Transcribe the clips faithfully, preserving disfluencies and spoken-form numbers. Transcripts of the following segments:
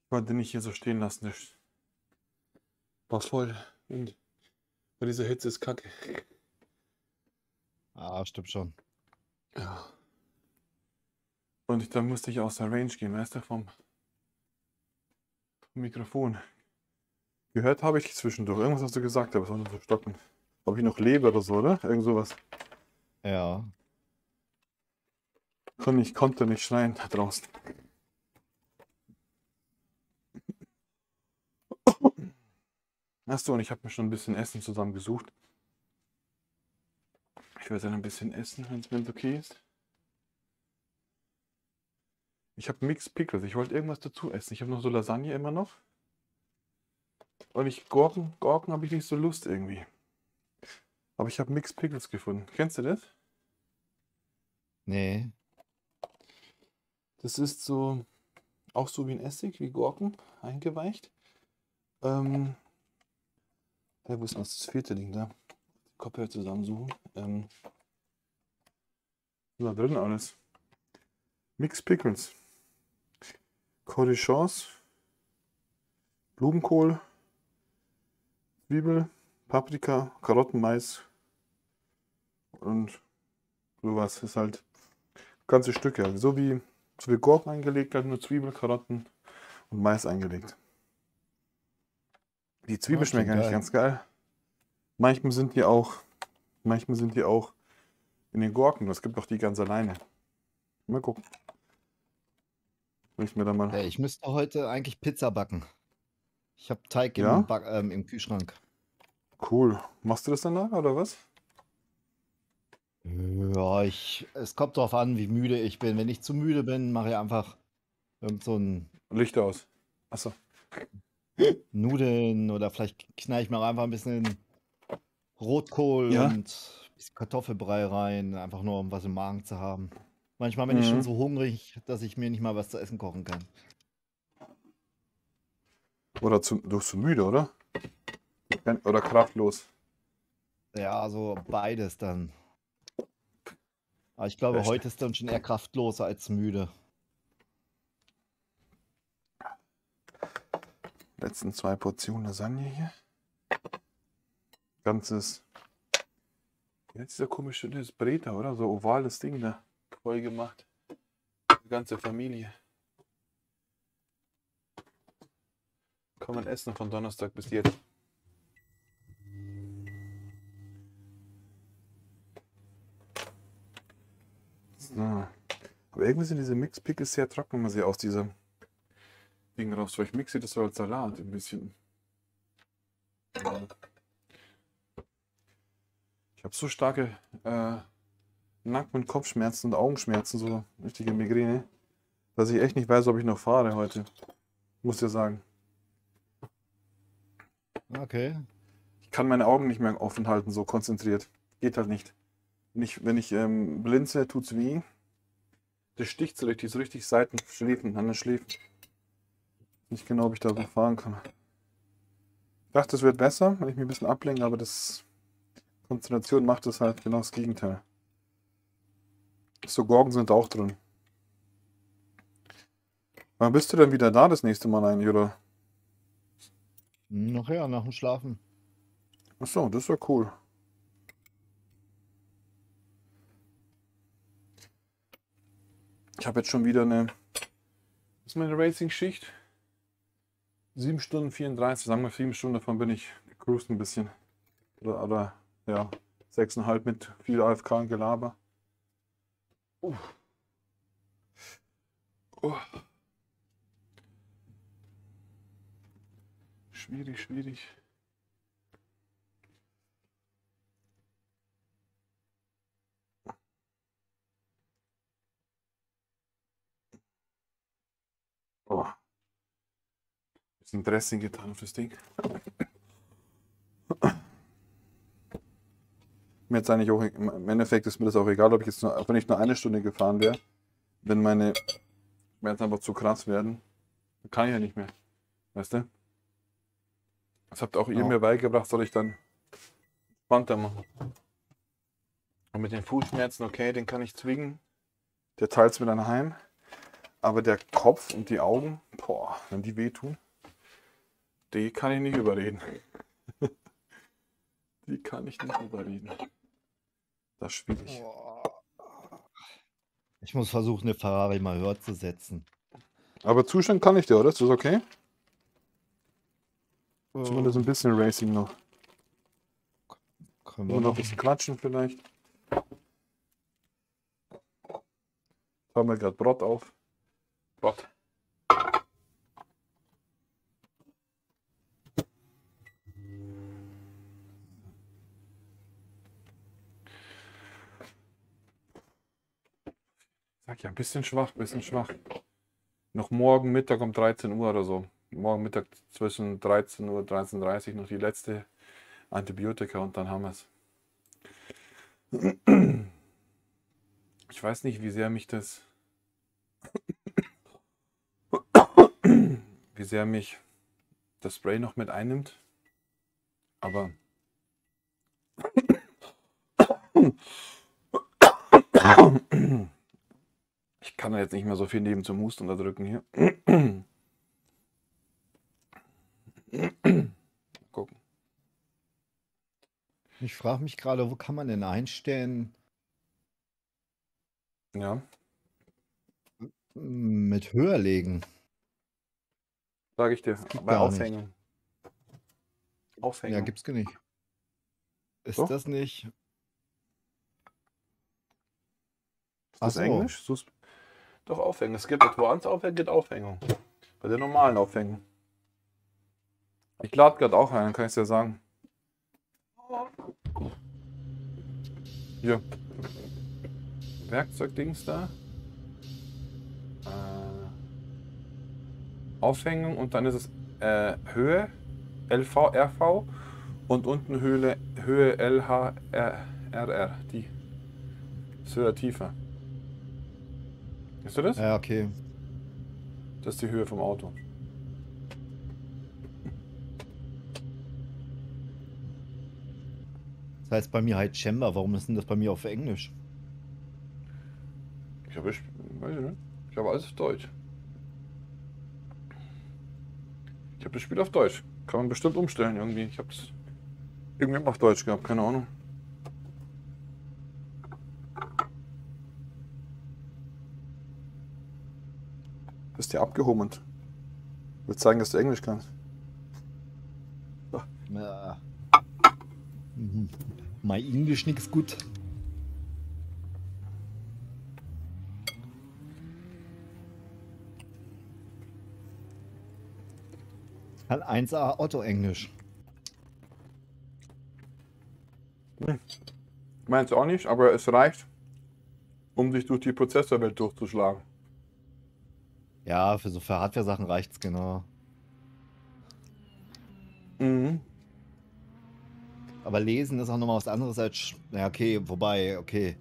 wollte den nicht hier so stehen lassen. Der war voll. Und bei dieser Hitze ist kacke. Ah, stimmt schon. Ja. Und ich, dann musste ich aus der Range gehen, weißt du, vom Mikrofon. Gehört habe ich zwischendurch. Irgendwas hast du gesagt, aber es war nur so stocken. Ob ich noch lebe oder so, oder? Irgend sowas. Ja. Und ich konnte nicht schreien da draußen. Achso, und ich habe mir schon ein bisschen Essen zusammengesucht. Ich werde dann ein bisschen essen, wenn es okay ist. Ich habe Mixed Pickles. Ich wollte irgendwas dazu essen. Ich habe noch so Lasagne immer noch. Und ich Gurken, Gurken habe ich nicht so Lust irgendwie. Aber ich habe Mixed Pickles gefunden. Kennst du das? Nee. Das ist so auch so wie ein Essig, wie Gurken, eingeweicht. Ähm, ja, wo ist denn das vierte Ding da? Kopfhörer zusammensuchen. Ähm, was ist da drin alles? Mixed Pickles. Cornichons, Blumenkohl, Zwiebel, Paprika, Karotten, Mais und sowas. Ist halt ganze Stücke. So wie, so wie Gurken eingelegt, halt nur Zwiebel, Karotten und Mais eingelegt. Die Zwiebeln Ah, schmecken klingt eigentlich geil. ganz geil. Manchmal sind die auch, manchmal sind die auch in den Gurken. Es gibt auch die ganz alleine. Mal gucken. Will ich mir da mal. Hey, ich müsste heute eigentlich Pizza backen. Ich habe Teig im, Ja? Back ähm, im Kühlschrank. Cool. Machst du das danach oder was? Ja, ich, es kommt drauf an, wie müde ich bin. Wenn ich zu müde bin, mache ich einfach irgend so ein Licht aus. Achso. Nudeln oder vielleicht knall ich mir auch einfach ein bisschen Rotkohl Ja? und ein bisschen Kartoffelbrei rein, einfach nur um was im Magen zu haben. Manchmal bin ich schon Mhm. so hungrig, dass ich mir nicht mal was zu essen kochen kann. Oder zu, du bist zu müde, oder? Oder kraftlos. Ja, so beides dann. Aber ich glaube, Beste. heute ist dann schon eher kraftloser als müde. Letzten zwei Portionen Lasagne hier. Ganzes. Wie heißt dieser komische das ist Breta, oder? So ovales Ding da. Voll gemacht. Die ganze Familie. Kann man essen von Donnerstag bis jetzt. So. Aber irgendwie sind diese Mixed Pickles sehr trocken, wenn man sie aus diesem Ding raus. Vielleicht mixe ich das so als Salat ein bisschen. Ich habe so starke äh, Nacken- und Kopfschmerzen und Augenschmerzen, so richtige Migräne, dass ich echt nicht weiß, ob ich noch fahre heute. Muss ja sagen. Okay. Ich kann meine Augen nicht mehr offen halten, so konzentriert. Geht halt nicht. Wenn ich, wenn ich ähm, blinze, tut's weh. Das sticht so richtig, so richtig Seiten, Schläfen, an den Schläfen. Nicht genau, ob ich da so fahren kann. Ich dachte, es wird besser, wenn ich mich ein bisschen ablenke, aber das Konzentration macht das halt genau das Gegenteil. So Gurken sind auch drin. Wann bist du denn wieder da das nächste Mal eigentlich, oder? Nachher, nach dem Schlafen. Achso, das ist ja cool. Ich habe jetzt schon wieder eine. Was ist meine Racing-Schicht? sieben Stunden vierunddreißig, sagen wir sieben Stunden, davon bin ich gecruised ein bisschen. Oder, oder ja, sechs Komma fünf mit viel A F K und Gelaber. Uh. Oh. Schwierig, schwierig. Oh. Bisschen Dressing getan auf das Ding. Mir jetzt eigentlich auch, im Endeffekt ist mir das auch egal, ob ich jetzt nur, wenn ich nur eine Stunde gefahren wäre. Wenn meine Schmerzen einfach zu krass werden, dann kann ich ja nicht mehr. Weißt du? Das habt auch ihr Ja. mir beigebracht, soll ich dann entspannter machen. Und mit den Fußschmerzen, okay, den kann ich zwingen. Der teilt es mir dann heim. Aber der Kopf und die Augen, boah, wenn die wehtun, die kann ich nicht überreden. Die kann ich nicht überreden. Das ist schwierig. Ich muss versuchen, eine Ferrari mal höher zu setzen. Aber Zustand kann ich dir, oder? Ist das okay? Äh, Zumindest ein bisschen Racing noch. können Nur wir noch ein noch. bisschen quatschen vielleicht. Haben wir gerade Brot auf. Brot. Sag ja, ein bisschen schwach, ein bisschen schwach. Noch morgen Mittag um dreizehn Uhr oder so. Morgen Mittag zwischen dreizehn Uhr und dreizehn Uhr dreißig noch die letzte Antibiotika und dann haben wir es. Ich weiß nicht, wie sehr mich das, wie sehr mich das Spray noch mit einnimmt. Aber ich kann da jetzt nicht mehr so viel neben zum Husten unterdrücken hier. Gucken. Ich frage mich gerade, wo kann man denn einstellen Ja, mit höher legen? sage ich dir. gibt Bei gar nicht. Aufhängen. Aufhängen. Ja, gibt's gar nicht. Ist Doch. das nicht? Ist Ach das so. Englisch? Such's- Doch, Aufhängen. Es gibt Advanced Aufhängen, gibt Aufhängung. Bei der normalen Aufhängung. Ich lade gerade auch ein, kann ich dir sagen. Hier. Werkzeugdings da. Äh, Aufhängung und dann ist es äh, Höhe, L V, R V und unten Höhe, Höhe L H R R. Die ist höher, tiefer. Siehst du das? Ja, okay. Das ist die Höhe vom Auto. Das heißt bei mir halt Chamber. Warum ist denn das bei mir auf Englisch? Ich habe, ich, weiß ich nicht. Ich habe alles auf Deutsch. Ich habe das Spiel auf Deutsch. Kann man bestimmt umstellen irgendwie. Ich habe es irgendwie immer auf Deutsch gehabt, keine Ahnung. Bist dir abgehoben. Will zeigen, dass du Englisch kannst. Ja. Mhm. Mein Englisch nix gut. Kann eins A Otto-Englisch. Meins auch nicht, aber es reicht, um sich durch die Prozessorwelt durchzuschlagen. Ja, für so für Hardware-Sachen reicht's genau. Mhm. Aber lesen ist auch nochmal was anderes als. Ja, okay, wobei, okay.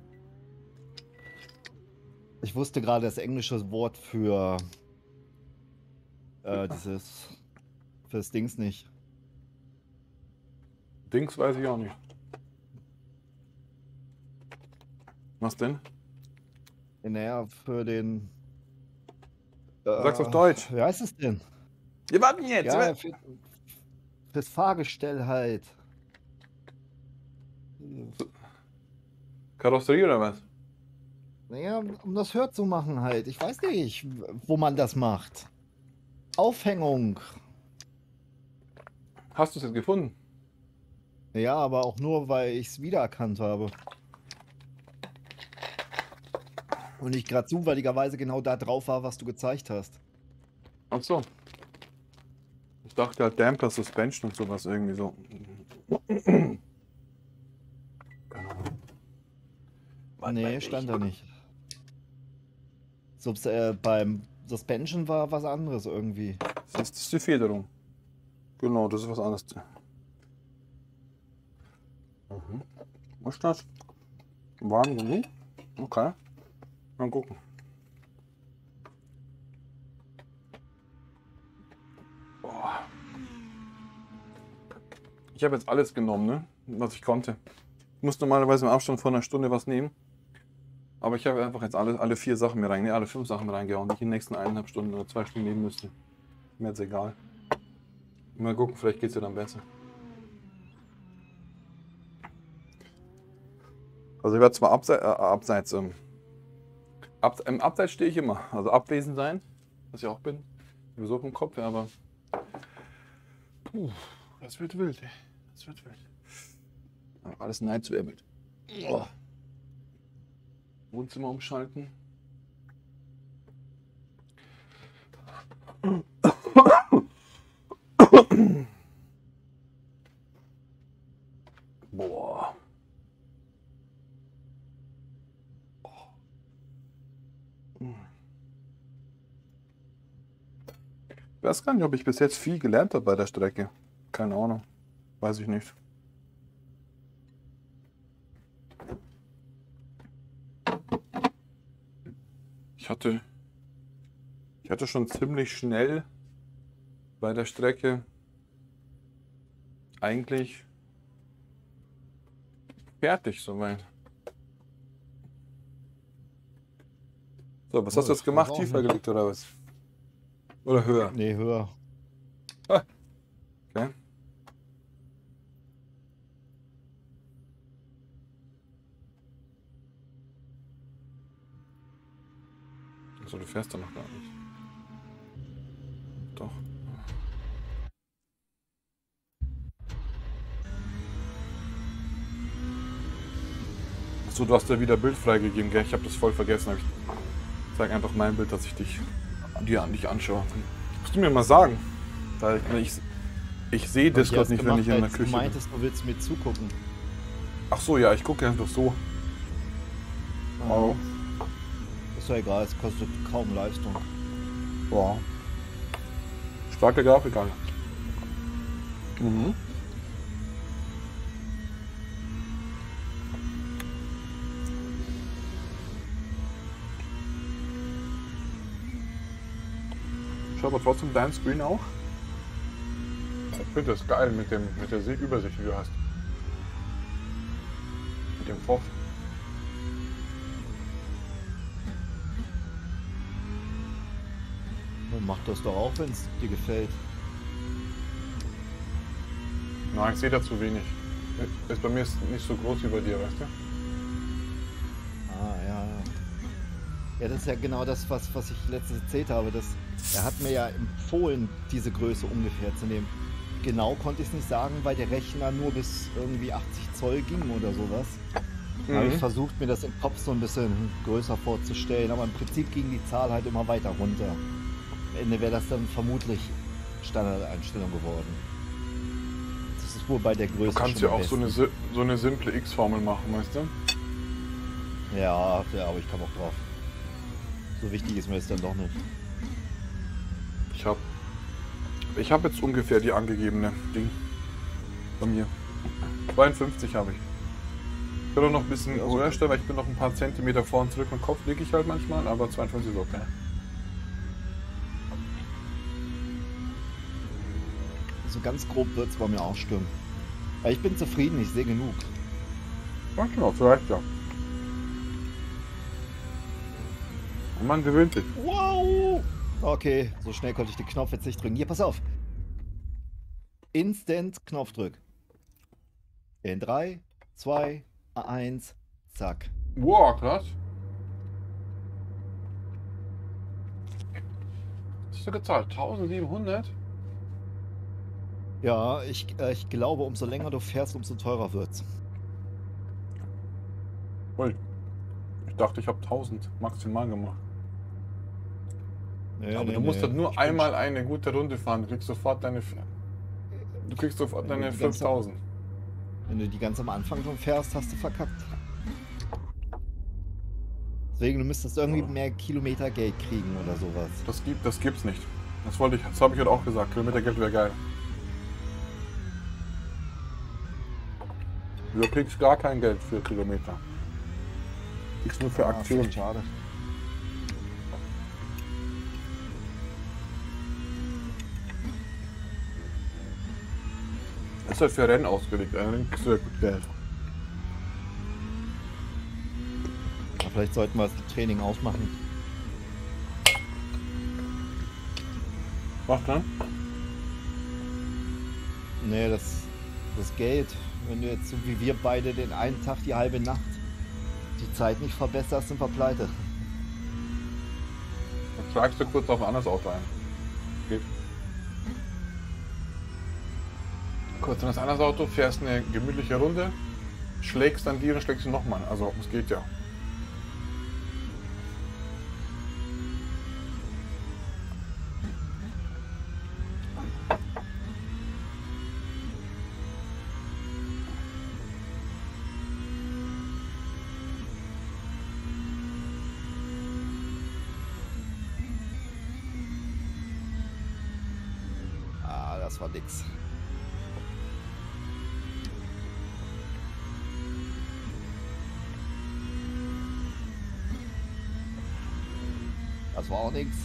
Ich wusste gerade das englische Wort für äh, dieses. Für das Dings nicht. Dings weiß ich auch nicht. Was denn? Naja, für den. Sag's auf Deutsch. Wie heißt es denn? Wir warten jetzt. Ja, für, fürs Fahrgestell halt. Karosserie oder was? Naja, um das Hör zu machen halt. Ich weiß nicht, wo man das macht. Aufhängung. Hast du es jetzt gefunden? Ja, aber auch nur, weil ich es wiedererkannt habe. Und ich gerade zufälligerweise genau da drauf war, was du gezeigt hast. Ach so. Ich dachte halt Damper Suspension und sowas irgendwie so. Nee, stand da nicht. Subs äh, beim Suspension war was anderes irgendwie. Das ist, das ist die Federung. Genau, das ist was anderes. Mhm. Was ist das? Warm genug? Okay. Mal gucken. Boah. Ich habe jetzt alles genommen, ne? Was ich konnte. Ich muss normalerweise im Abstand von einer Stunde was nehmen. Aber ich habe einfach jetzt alle, alle vier Sachen mir rein, nee, alle fünf Sachen reingehauen, die ich in den nächsten eineinhalb Stunden oder zwei Stunden nehmen müsste. Mir jetzt egal. Mal gucken, vielleicht geht es ja dann besser. Also ich werde zwar abseits, äh, abseits ähm, ab, im Abseits stehe ich immer, also abwesend sein, was ich auch bin, sowieso vom Kopf, aber puh, das wird wild, ey. Das wird wild. Alles neidwirbelt. Oh. Wohnzimmer umschalten. Boah. Ich weiß gar nicht, ob ich bis jetzt viel gelernt habe bei der Strecke. Keine Ahnung. Weiß ich nicht. Ich hatte, ich hatte schon ziemlich schnell bei der Strecke eigentlich fertig soweit. So, was Oh, hast du jetzt das gemacht? war auch Tiefer nicht- gelegt oder was? Oder höher? Nee, höher. Ah. Okay. Also du fährst da noch gar nicht. Doch. Achso, du hast ja wieder Bild freigegeben, gell? Ich habe das voll vergessen. Hab ich zeig einfach mein Bild, dass ich dich dir an dich anschaue. Musst du mir mal sagen. Weil ich, ich sehe Discord nicht, wenn ich in der Küche Du bin. meintest, du willst mir zugucken. Ach so, ja, ich gucke einfach so. Oh. Ist ja egal, es kostet kaum Leistung. Wow. Starke Grafik, alle. Mhm. Schau aber trotzdem dein Screen auch. Ich finde das geil mit, dem, mit der Übersicht, die du hast. Mit dem Foff. Mach das doch auch, wenn es dir gefällt. Nein, ich sehe da zu wenig. Ist bei mir ist nicht so groß wie bei dir, weißt du? Ah, ja, ja. Ja, das ist ja genau das, was, was ich letztens erzählt habe. Das, er hat mir ja empfohlen, diese Größe ungefähr zu nehmen. Genau konnte ich es nicht sagen, weil der Rechner nur bis irgendwie achtzig Zoll ging oder sowas. Da habe ich Mhm. versucht, mir das im Kopf so ein bisschen größer vorzustellen, aber im Prinzip ging die Zahl halt immer weiter runter. Am Ende wäre das dann vermutlich Standardeinstellung geworden. Das ist wohl bei der Größe Du kannst schon ja am auch so eine, besten. si- so eine simple X-Formel machen, weißt du? Ja, ja, aber ich komme auch drauf. So wichtig ist mir das dann doch nicht. Ich habe ich hab jetzt ungefähr die angegebene Ding bei mir. zweiundfünfzig habe ich. Ich kann auch noch ein bisschen Ja, so- höher stellen, weil ich bin noch ein paar Zentimeter vor und zurück. Mit dem Kopf liege ich halt manchmal, aber zweiundfünfzig ist okay. So ganz grob wird es bei mir auch stimmen. Aber ich bin zufrieden, ich sehe genug. Ja, genau, vielleicht ja. Und man gewöhnt sich. Wow! Okay, so schnell konnte ich den Knopf jetzt nicht drücken. Hier, pass auf. Instant Knopfdrück. In drei, zwei, eins, zack. Wow, krass. Was hast du gezahlt? tausendsiebenhundert? Ja, ich, äh, ich glaube, umso länger du fährst, umso teurer wird's. Ui. Ich dachte, ich habe tausend maximal gemacht. Nee, Aber nee, du musst nee. halt nur Ich bin einmal eine gute Runde fahren. Du kriegst sofort deine, du kriegst sofort Wenn du deine die ganze- fünftausend. Wenn du die ganz am Anfang schon fährst, hast du verkackt. Deswegen, du müsstest irgendwie Ja. mehr Kilometergeld kriegen oder sowas. Das gibt, das gibt's nicht. Das wollte ich, das habe ich heute auch gesagt. Kilometergeld wäre geil. Du kriegst gar kein Geld für Kilometer. Du kriegst nur für Ah, Aktionen. vielleicht schade. Das ist halt für Rennen ausgelegt. Dann kriegst du ja gut Geld. vielleicht sollten wir das Training ausmachen. Was denn? Nee, das, das Geld. Wenn du jetzt so wie wir beide den einen Tag die halbe Nacht die Zeit nicht verbesserst, sind wir pleite. Dann steigst du kurz auf ein anderes Auto ein. Geht. Kurz in das andere Auto, fährst eine gemütliche Runde, schlägst dann die und schlägst du nochmal. Also, es geht ja. Ah, das war nix. Das war auch nix.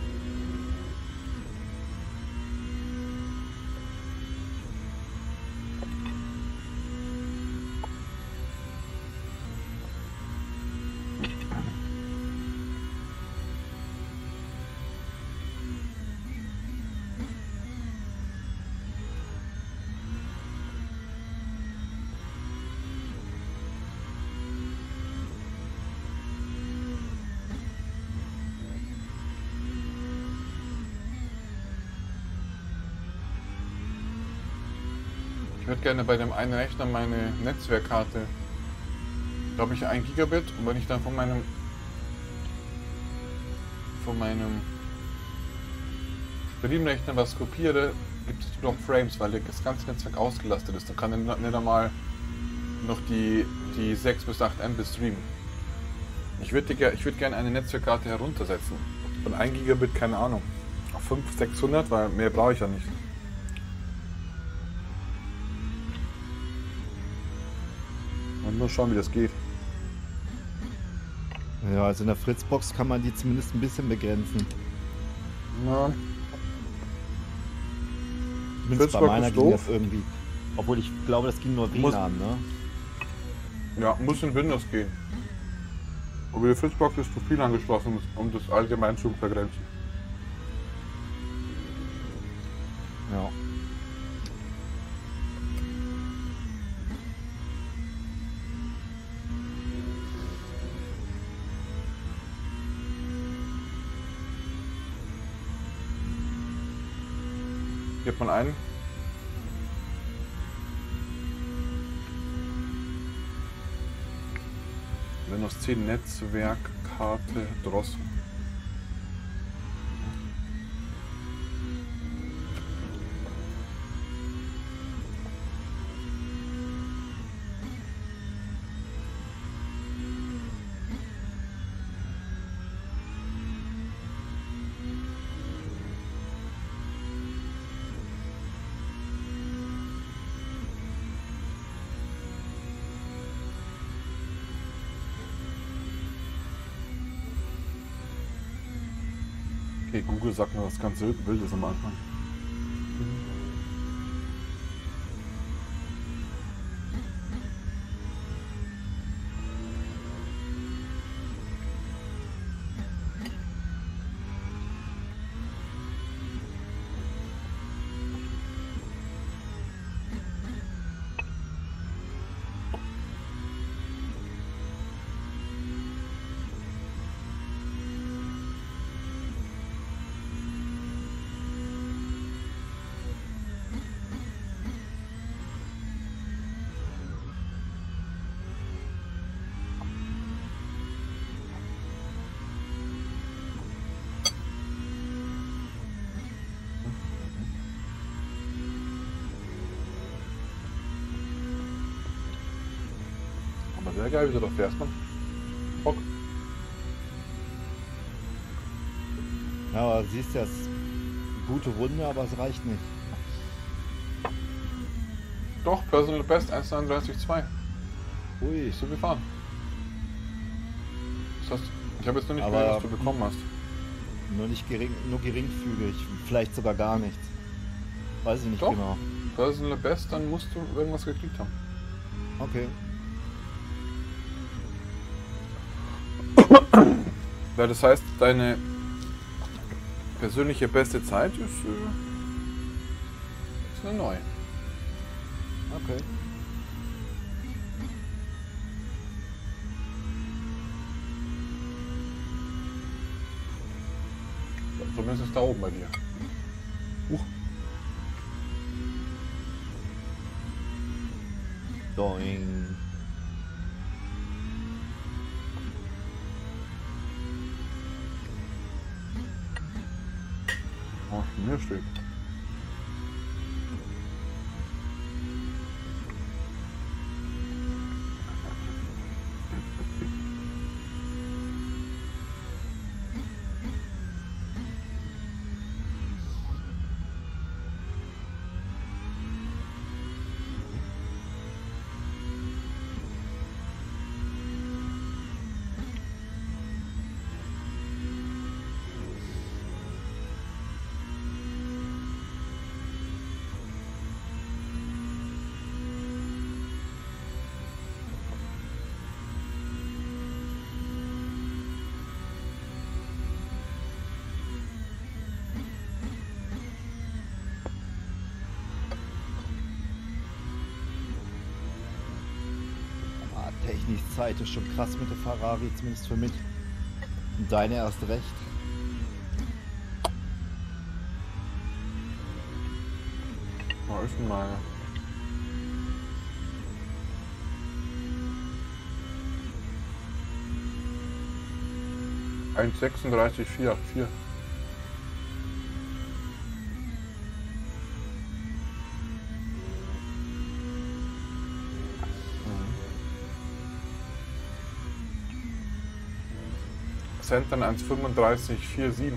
Ich würde gerne bei dem einen Rechner meine Netzwerkkarte, glaube ich, ein Gigabit, und wenn ich dann von meinem von meinem Streamrechner was kopiere, gibt es noch Frames, weil das ganze Netzwerk ausgelastet ist. Dann kann er nicht einmal noch die, die sechs bis acht Mbit streamen. Ich würde ich würd gerne eine Netzwerkkarte heruntersetzen. Von ein Gigabit, keine Ahnung, auf fünfhundert, sechshundert, weil mehr brauche ich ja nicht. Und nur schauen, wie das geht. Ja, also in der Fritzbox kann man die zumindest ein bisschen begrenzen. Ja. Zumindest bei Fritzbox meiner ist ging doof. das irgendwie. Obwohl ich glaube, das ging nur W L A N, ne? Ja, muss in Windows gehen. Aber die Fritzbox ist zu viel angeschlossen, um das allgemein zu begrenzen. Ja. Gibt man einen. Windows zehn Netzwerkkarte Drossel. Okay, Google sagt mir was ganz Wildes am Anfang. Aber sehr geil, wie du doch fährst, man. Bock. Ja, aber siehst du, das ist eine gute Runde, aber es reicht nicht. Doch, Personal Best eins neununddreißig Komma zwei. Ui. Bist du gefahren? Das heißt, ich habe jetzt noch nicht Aber- gesehen, was du bekommen hast. Nur nicht gering, nur geringfügig, vielleicht sogar gar nichts. Weiß ich nicht Doch. genau. Personal Best, dann musst du irgendwas gekriegt haben. Okay. Ja, das heißt, deine persönliche beste Zeit ist, äh, ist eine neue. Okay. Zumindest da oben bei dir. Huch. Doing. Oh, mir steht. Ah, technisch Zeit ist schon krass mit der Ferrari, zumindest für mich. Und deine erst recht. Wo ist denn meine? eins sechsunddreißig vierhundertvier. Cent eins fünfunddreißig siebenundvierzig.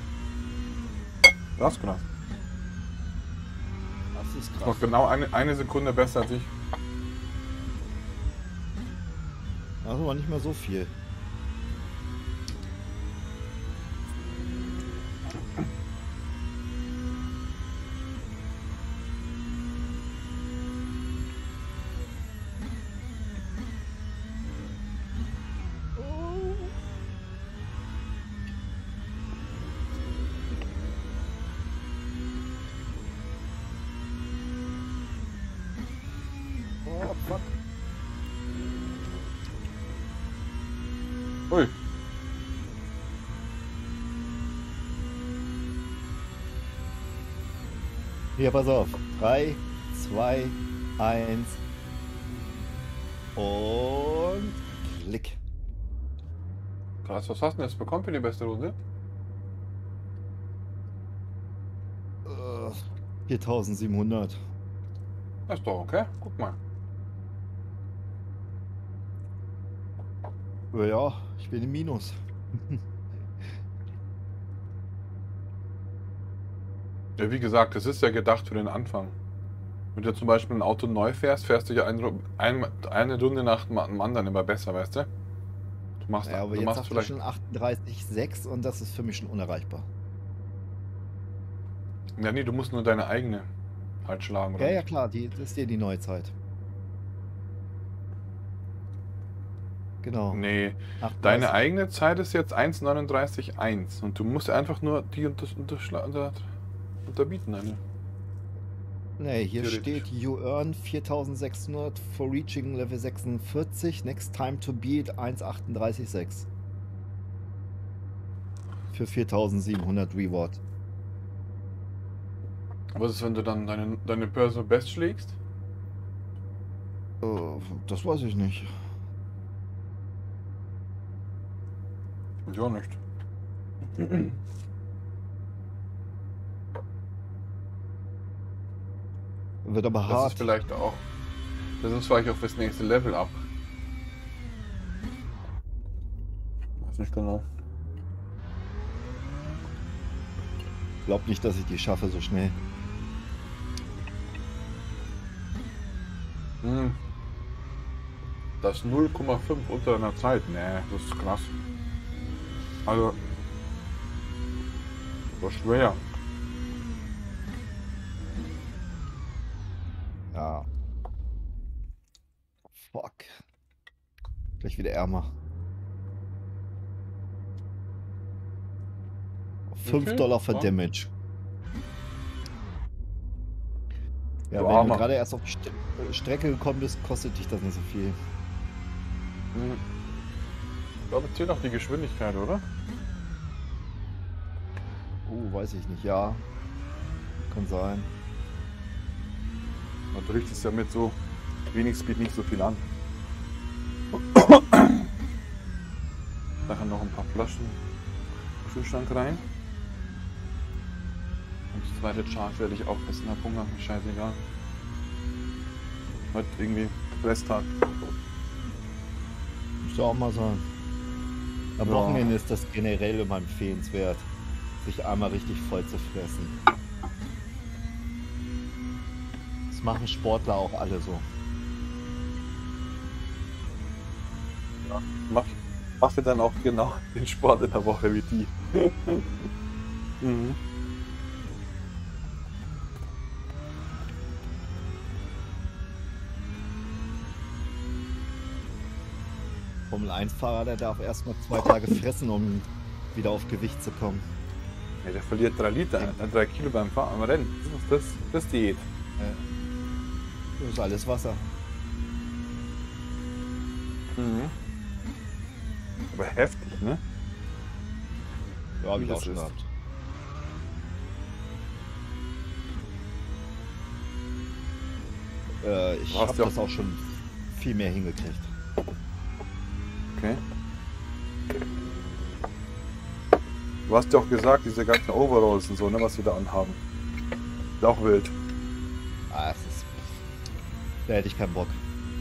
Das genau. Das ist krass. Noch genau eine, eine Sekunde besser als ich. Das ist aber nicht mehr so viel. Oh, fuck. Ui. Hier, pass auf. drei, zwei, eins. Und klick. Krass, was hast du denn jetzt bekommen für die beste Runde? Äh, viertausendsiebenhundert. Das ist doch okay. Guck mal. Ja, ich bin im Minus. Ja, wie gesagt, das ist ja gedacht für den Anfang. Wenn du zum Beispiel ein Auto neu fährst, fährst du ja ein, ein, eine Runde nach dem anderen immer besser, weißt du? Du machst, Ja, aber du jetzt machst hast du vielleicht. schon achtunddreißig Komma sechs und das ist für mich schon unerreichbar. Ja, nee, du musst nur deine eigene halt schlagen, oder? Ja, ja, nicht? klar, die, das ist dir die neue Zeit. Genau. Nee, achtunddreißig. deine eigene Zeit ist jetzt eins neununddreißig eins und du musst einfach nur die unter, unter, unter, unterbieten, deine. Nee, hier Theoretisch. steht, you earn viertausendsechshundert for reaching Level sechsundvierzig. Next time to beat eins achtunddreißig Komma sechs. Für viertausendsiebenhundert Reward. Was ist, wenn du dann deine, deine Personal Best schlägst? Äh, das weiß ich nicht. Ja, nicht. Wird aber Das hart. ist vielleicht auch. Das ist vielleicht auch fürs nächste Level ab. Weiß nicht genau. Glaub nicht, dass ich die schaffe so schnell. Hm. Das null Komma fünf unter einer Zeit. Nee, das ist krass. Also. Das ist schwer. Ja. Fuck. Gleich wieder ärmer. fünf Okay, Dollar für ja. Damage. Ja, Du wenn Armer. du gerade erst auf die St Strecke gekommen bist, kostet dich das nicht so viel. Hm. Ich glaube, zählt auch die Geschwindigkeit, oder? Uh, weiß ich nicht. Ja, kann sein. Man bricht es ja mit so wenig Speed nicht so viel an. Nachher noch ein paar Flaschen im Kühlschrank rein. Und das zweite Charge werde ich auch essen. Hab Hunger, mir scheißegal. Heute irgendwie Resttag. Muss ja auch mal sein. Am Ja. Wochenende ist das generell immer empfehlenswert, sich einmal richtig voll zu fressen. Das machen Sportler auch alle so. Mach, mache dann auch genau den Sport in der Woche wie die. mhm. Formel eins Fahrer, der darf erstmal zwei Tage fressen, um wieder auf Gewicht zu kommen. Ja, der verliert drei Liter, äh, drei Kilo beim Fahren, am Rennen. Das ist, das, das ist Diät. Das ist alles Wasser. Mhm. Aber heftig, ne? Ja, hab Wie ich das auch schon ist. gehabt. Äh, ich Du hast habe ja das auch schon viel mehr hingekriegt. Okay. Du hast ja auch gesagt, diese ganzen Overalls und so, ne, was wir da anhaben. Ist auch wild. Ah, es ist. Da hätte ich keinen Bock.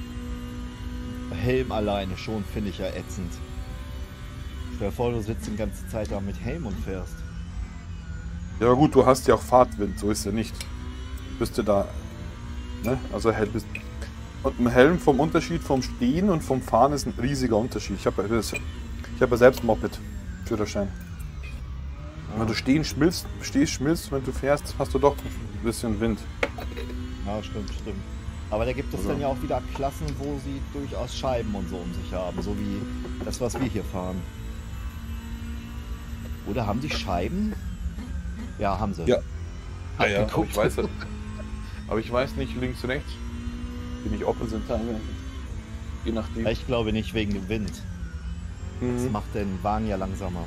Helm alleine schon finde ich ja ätzend. Stell dir vor, du sitzt die ganze Zeit da mit Helm und fährst. Ja aber gut, du hast ja auch Fahrtwind, so ist ja nicht. Bist du da, ne? Also Hel- bist, und ein Helm vom Unterschied vom Stehen und vom Fahren ist ein riesiger Unterschied. Ich habe ja, das- ich hab ja selbst Moped, Führerschein. Wenn du stehen schmilzt, stehst, schmilzt, wenn du fährst, hast du doch ein bisschen Wind. Ja, stimmt, stimmt. Aber da gibt es Also. dann ja auch wieder Klassen, wo sie durchaus Scheiben und so um sich haben. So wie das, was wir hier fahren. Oder haben die Scheiben? Ja, haben sie. Ja. Hab Ja, ja, aber geguckt. ich weiß, aber ich weiß nicht links, rechts. Die nicht offen sind teilweise. Je nachdem. Ich glaube nicht wegen dem Wind. Das Mhm. macht den Wagen ja langsamer.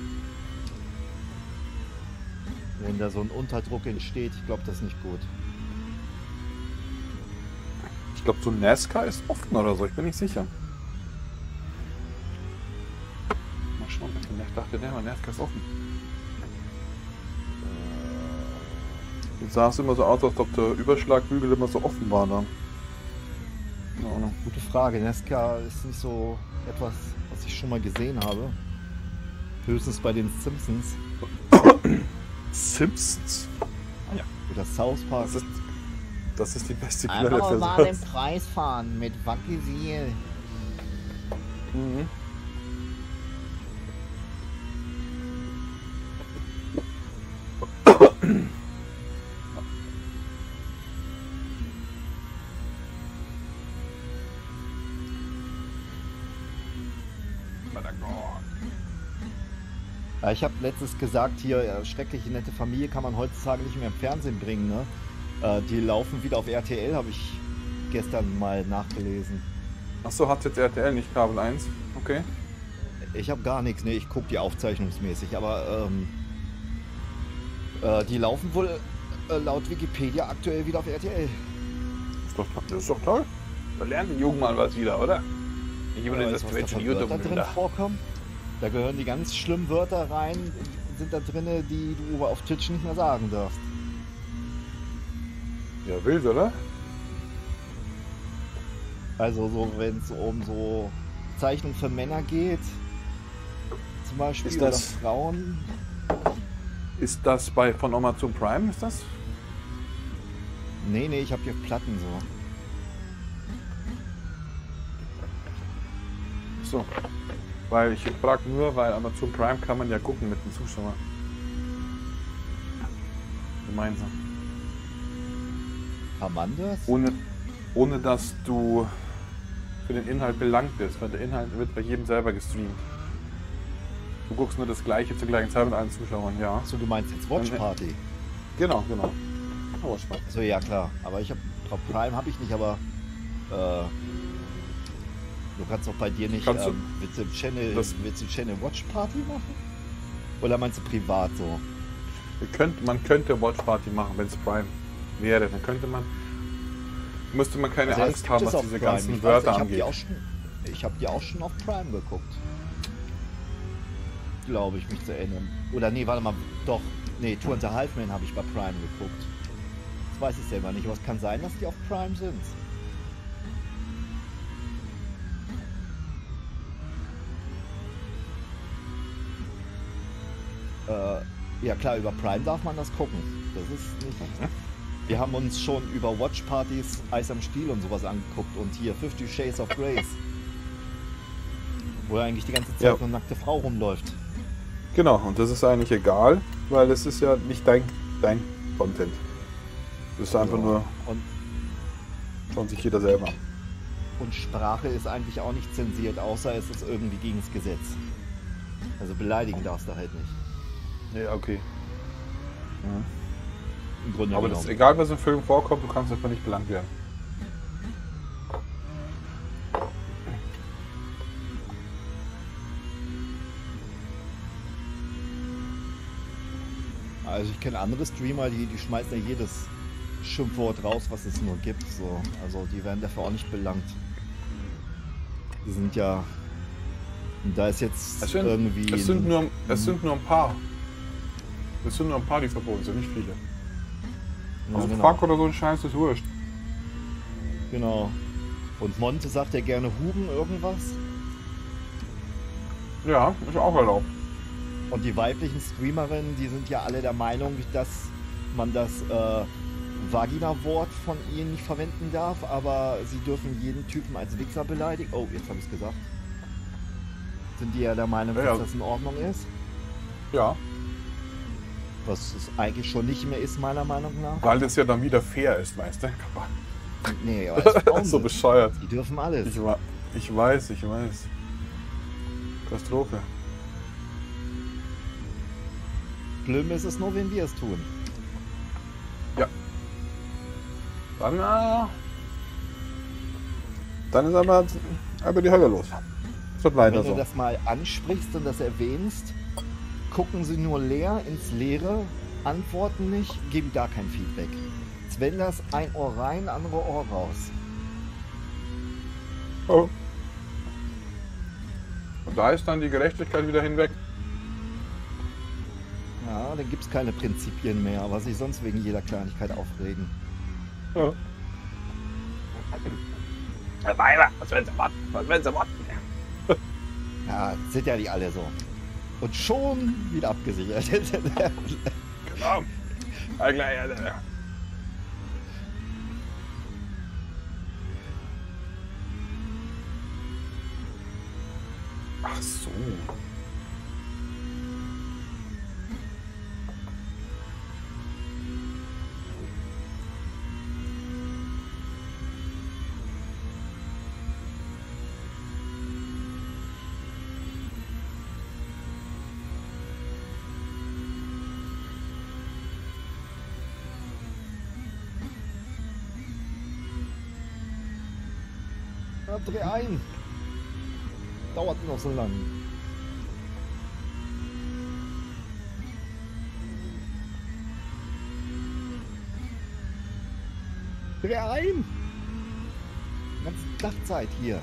Wenn da so ein Unterdruck entsteht, ich glaube, das ist nicht gut. Ich glaube, so ein NASCAR ist offen oder so, ich bin nicht sicher. Mal schauen, ich dachte, der NASCAR ist offen. Jetzt sah es immer so aus, als ob der Überschlagbügel immer so offen war da. Keine Ahnung. Gute Frage. Nesca ist nicht so etwas, was ich schon mal gesehen habe. Höchstens bei den Simpsons Simpsons. oder South Park. Das ist, das ist die beste Quelle Einfach für mal den sowas. Preis fahren mit Wackelsiel. Mhm. Ja, ich habe letztens gesagt, hier äh, schreckliche nette Familie kann man heutzutage nicht mehr im Fernsehen bringen. Ne? Äh, die laufen wieder auf R T L, habe ich gestern mal nachgelesen. Achso, hat jetzt R T L nicht Kabel eins? Okay. Ich habe gar nichts, ne, ich gucke die aufzeichnungsmäßig, aber ähm, äh, die laufen wohl äh, laut Wikipedia aktuell wieder auf R T L. Ist doch, das ist doch toll. Da lernt die Jugend mal was wieder, oder? Ich Ja, übernehme weißt das du, was da Quetschen für Wörter YouTube drin vorkommen? Da gehören die ganz schlimmen Wörter rein, sind da drinne, die du auf Twitch nicht mehr sagen darfst. Ja, wild, oder? Also so, wenn es um so Zeichnung für Männer geht, zum Beispiel, Ist oder das- Frauen. Ist das bei von Amazon Prime, ist das? Nee, nee, ich habe hier Platten so. So. Weil ich frage nur, weil Amazon Prime kann man ja gucken mit den Zuschauern. Gemeinsam. Kann man das? Ohne, ohne dass du für den Inhalt belangt bist, weil der Inhalt wird bei jedem selber gestreamt. Du guckst nur das gleiche zur gleichen Zeit mit allen Zuschauern, ja. Achso, du meinst jetzt Watch Party? Genau, genau. Watch Party. Also ja klar, aber ich habe Prime habe ich nicht, aber äh, du kannst doch bei dir nicht. Kannst du- Ähm, willst du Channel, Das- willst du Channel Watch Party machen? Oder meinst du privat so? Ihr könnt, man könnte Watch Party machen, wenn es Prime wäre. Dann könnte man. Müsste man keine Also jetzt Angst gibt haben, es was auf diese Prime. ganzen Ich weiß, Wörter ich hab die angeht. auch schon, ich habe die auch schon auf Prime geguckt. Glaube ich, mich zu erinnern. Oder nee, warte mal, doch. Nee, Two and a Half Men habe ich bei Prime geguckt. Das weiß ich selber nicht, aber es kann sein, dass die auf Prime sind. Äh, ja klar, über Prime darf man das gucken. Das ist nicht. Wir haben uns schon über Watchpartys Eis am Stiel und sowas angeguckt und hier Fifty Shades of Grace. Wo eigentlich die ganze Zeit Ja. eine nackte Frau rumläuft. Genau, und das ist eigentlich egal, weil es ist ja nicht dein, dein Content. Das ist einfach Ja. nur, Und, schaut sich jeder selber an. und Sprache ist eigentlich auch nicht zensiert, außer es ist irgendwie gegen das Gesetz. Also beleidigen darfst du halt nicht. Ja, okay. Im Grunde Aber das genommen. ist egal, was im Film vorkommt, du kannst dafür nicht belangt werden. Also ich kenne andere Streamer, die, die schmeißen ja jedes Schimpfwort raus, was es nur gibt. So. Also die werden dafür auch nicht belangt. Die sind ja... Und da ist jetzt Es sind, irgendwie... es sind, ein- nur, es sind nur ein paar. Es sind nur ein paar, die verboten sind, nicht viele. ja, Also genau, Fuck oder so ein Scheiß ist wurscht. genau. Und Monte sagt ja gerne Huben irgendwas. Ja, ist auch erlaubt. Und die weiblichen Streamerinnen, die sind ja alle der Meinung, dass man das äh, Vagina-Wort von ihnen nicht verwenden darf, aber sie dürfen jeden Typen als Wichser beleidigen. Oh, jetzt habe ich es gesagt. Sind die ja der Meinung, Ja, ja. dass das in Ordnung ist? Ja, Was es eigentlich schon nicht mehr ist, meiner Meinung nach. weil das ja dann wieder fair ist, weißt du? Nee, aber als Frauen So sind. bescheuert. Die dürfen alles. Ich, wa- ich weiß, ich weiß. Katastrophe. Schlimm ist es nur, wenn wir es tun. Dann, äh, dann ist aber, aber die Hölle los. Das wird leider Wenn du so. das mal ansprichst und das erwähnst, gucken sie nur leer ins Leere, antworten nicht, geben gar kein Feedback. Sven das ein Ohr rein, andere Ohr raus. Oh. Und da ist dann die Gerechtigkeit wieder hinweg. Ja, dann gibt es keine Prinzipien mehr, aber sich sonst wegen jeder Kleinigkeit aufregen. Ja. Herr Weiber, was wollen Sie warten? Was wollen Sie warten? Ja, sind ja nicht alle so. Und schon wieder abgesichert. Genau. All gleich, Alter. Ach so. Ja, dreh ein. Dauert noch so lang. Dreh ein. Ganze Dachzeit hier.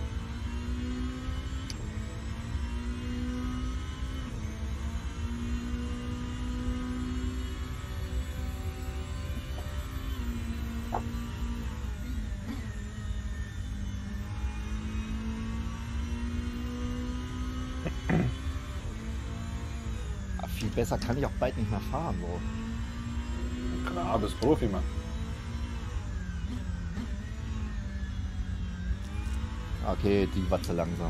Ah, viel besser kann ich auch bald nicht mehr fahren, so. Klar, bist Profi, Mann. Okay, die war zu langsam.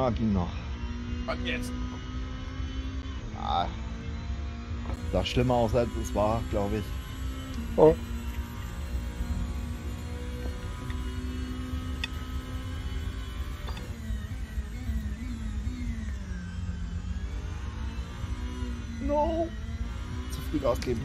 Ja, ging noch. Und jetzt? Ah, sah schlimmer aus, als es war, glaube ich. Oh. No! Zu früh Gas geben.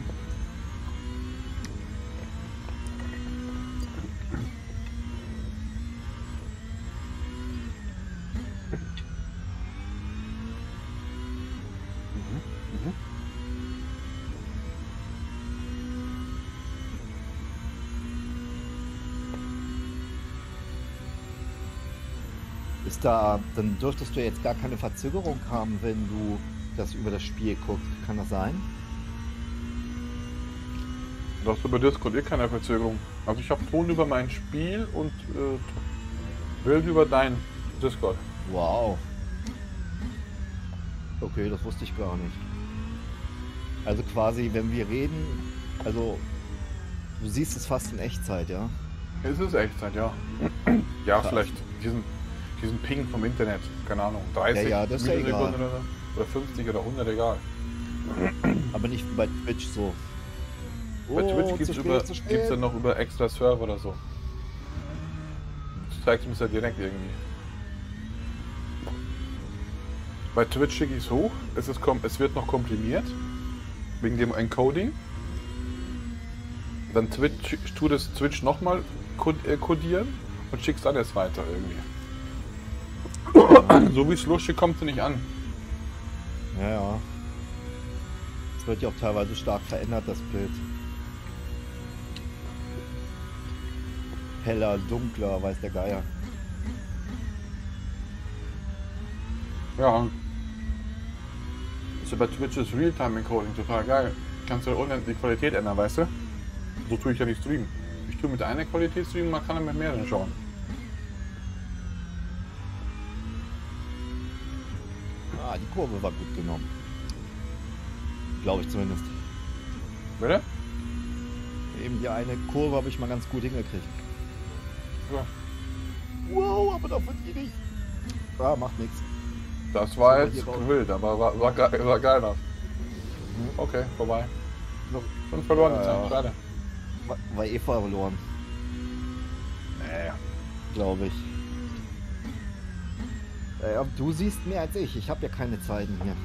Ist da, dann dürftest du jetzt gar keine Verzögerung haben, wenn du das über das Spiel guckst. Kann das sein? Du hast über Discord eh keine Verzögerung. Also ich habe Ton über mein Spiel und äh, Bild über dein Discord. Wow. Okay, das wusste ich gar nicht. Also quasi, wenn wir reden, also du siehst es fast in Echtzeit, ja? Es ist Echtzeit, ja. Ja, Krass. vielleicht diesen, diesen Ping vom Internet, keine Ahnung, dreißig Ja, ja, das ist ja Millisekunden egal. oder so. Oder fünfzig oder hundert, egal. Aber nicht wie bei Twitch so. Bei Oh, Twitch zu gibt es spät, zu spät. gibt's dann noch über extra Server oder so. Das zeigt mir ja direkt irgendwie. Bei Twitch schicke ich es hoch, es, ist kom es wird noch komprimiert, wegen dem Encoding. Dann Twitch, tut es Twitch nochmal kodieren und schickst dann erst weiter irgendwie. So wie es losschickt, kommt sie nicht an. Ja, ja. Es wird ja auch teilweise stark verändert, das Bild. Heller, dunkler, weiß der Geier. Ja. Also bei Twitch ist Realtime-Encoding total geil. Kannst du unendlich die Qualität ändern, weißt du? So tue ich ja nicht streamen. Ich tue mit einer Qualität streamen, man kann dann mit mehreren schauen. Ah, die Kurve war gut genommen. Glaube ich zumindest. Bitte? Eben die eine Kurve habe ich mal ganz gut hingekriegt. Ja. Wow, aber davon die nicht. Ah, macht nichts. Das war So, jetzt hier raus. wild, aber war, war, geil, war geil. Noch. Okay, vorbei. Schon verloren die Ja, Zeit, ja. schade. War, war eh verloren, Nee. glaube ich. Äh, aber du siehst mehr als ich. Ich habe ja keine Zeiten hier.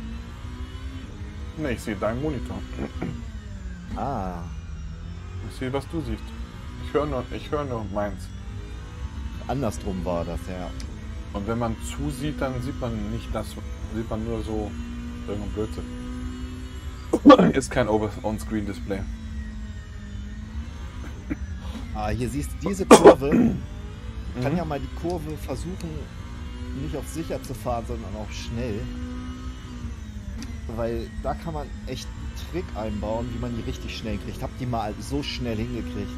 Nee, ich sehe deinen Monitor. Ah, Ich sehe, was du siehst. Ich höre nur, ich höre nur meins. andersrum war das, ja. Und wenn man zusieht, dann sieht man nicht das, sieht man nur so irgendein Blödsinn. Ist kein On-Screen-Display. Ah, hier siehst du diese Kurve. Ich kann ja mal die Kurve versuchen, nicht auf sicher zu fahren, sondern auch schnell. Weil da kann man echt einen Trick einbauen, wie man die richtig schnell kriegt. Hab die mal so schnell hingekriegt.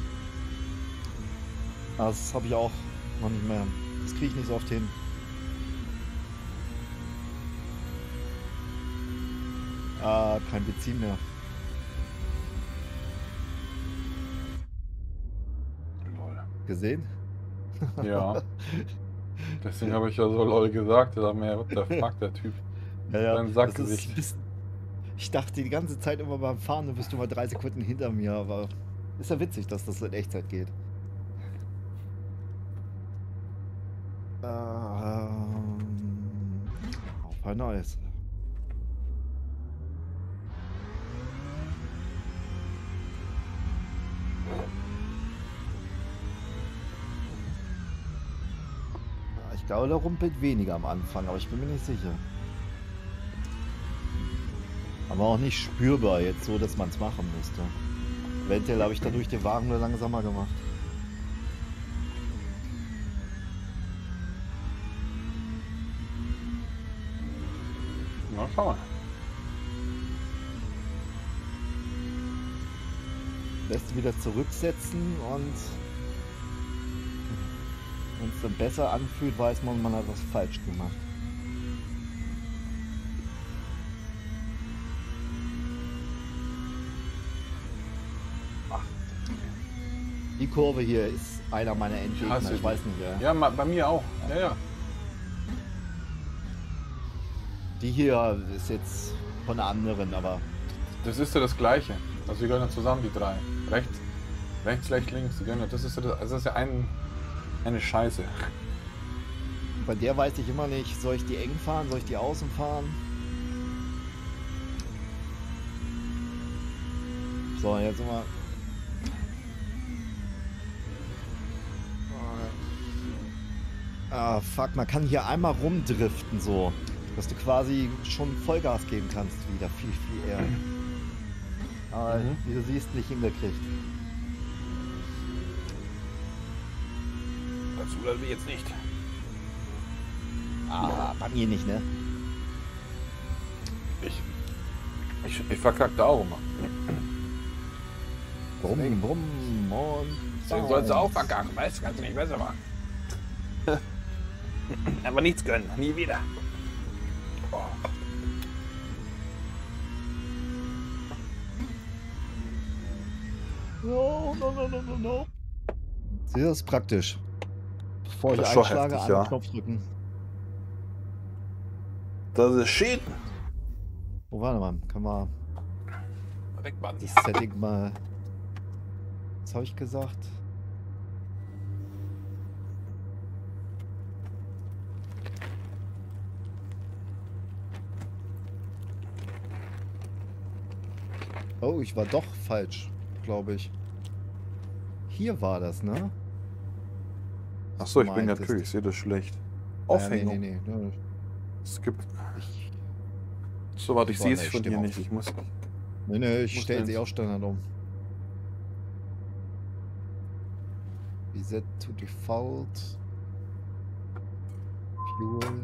Das habe ich auch noch nicht mehr. Das kriege ich nicht so oft hin. Ah, kein Benzin mehr. Lol. Gesehen? Ja. Deswegen habe ich ja so lol gesagt. Da mir, what the fuck, der Typ. Ja, Sein ja. Sackgesicht. Das ist ein bisschen- Ich dachte die ganze Zeit immer beim Fahren, du bist du mal drei Sekunden hinter mir, aber ist ja witzig, dass das in Echtzeit geht. Ähm, auf ein neues. Ja, ich glaube, der rumpelt weniger am Anfang, aber ich bin mir nicht sicher. Aber auch nicht spürbar jetzt so, dass man es machen müsste. Eventuell habe ich dadurch den Wagen nur langsamer gemacht. Na, schau mal. Lässt wieder zurücksetzen und wenn es dann besser anfühlt, weiß man, man hat was falsch gemacht. Die Kurve hier ist einer meiner Endgegner, hasse ich die. weiß nicht, ja. Ja, ma- bei mir auch. Ja, ja. Die hier ist jetzt von einer anderen, aber... Das ist ja das Gleiche. Also die gehören ja zusammen, die drei. Rechts, rechts, rechts, links. Die gehören ja, das ist ja, das, also das ist ja ein, eine Scheiße. Bei der weiß ich immer nicht, soll ich die eng fahren, soll ich die außen fahren? So, jetzt mal. Ah, fuck, man kann hier einmal rumdriften so, dass du quasi schon Vollgas geben kannst wieder, viel, viel eher. Aber Mhm. wie du siehst, nicht hingekriegt. Dazu oder jetzt nicht. Ah, bei mir nicht, ne? Ich, ich, ich verkack da auch immer. Brumm, brumm und... Deswegen sollst du auch verkacken, weißt du, kannst du nicht besser machen. Aber nichts gönnen, nie wieder. Oh. No, no, no, no, no, no. Sieh, das ist praktisch. Bevor ich Das ist schon einschlage, heftig, einen ja. Knopf drücken. Das ist Shit. Oh, warte mal, können wir Wegbannen. das Setting mal... Was habe ich gesagt? Oh, ich war doch falsch, glaube ich. Hier war das, ne? Achso, ich bin Meintest. natürlich, ich sehe das schlecht. Ah, Aufhängung. nee, nee, nee. Es gibt. Ich, So, warte, ich Boah, sehe nee, es von stimm hier auf. nicht. Ich muss. nee, nee, ich Muss stelle denn- sie auch Standard um. Reset to Default. Fuel.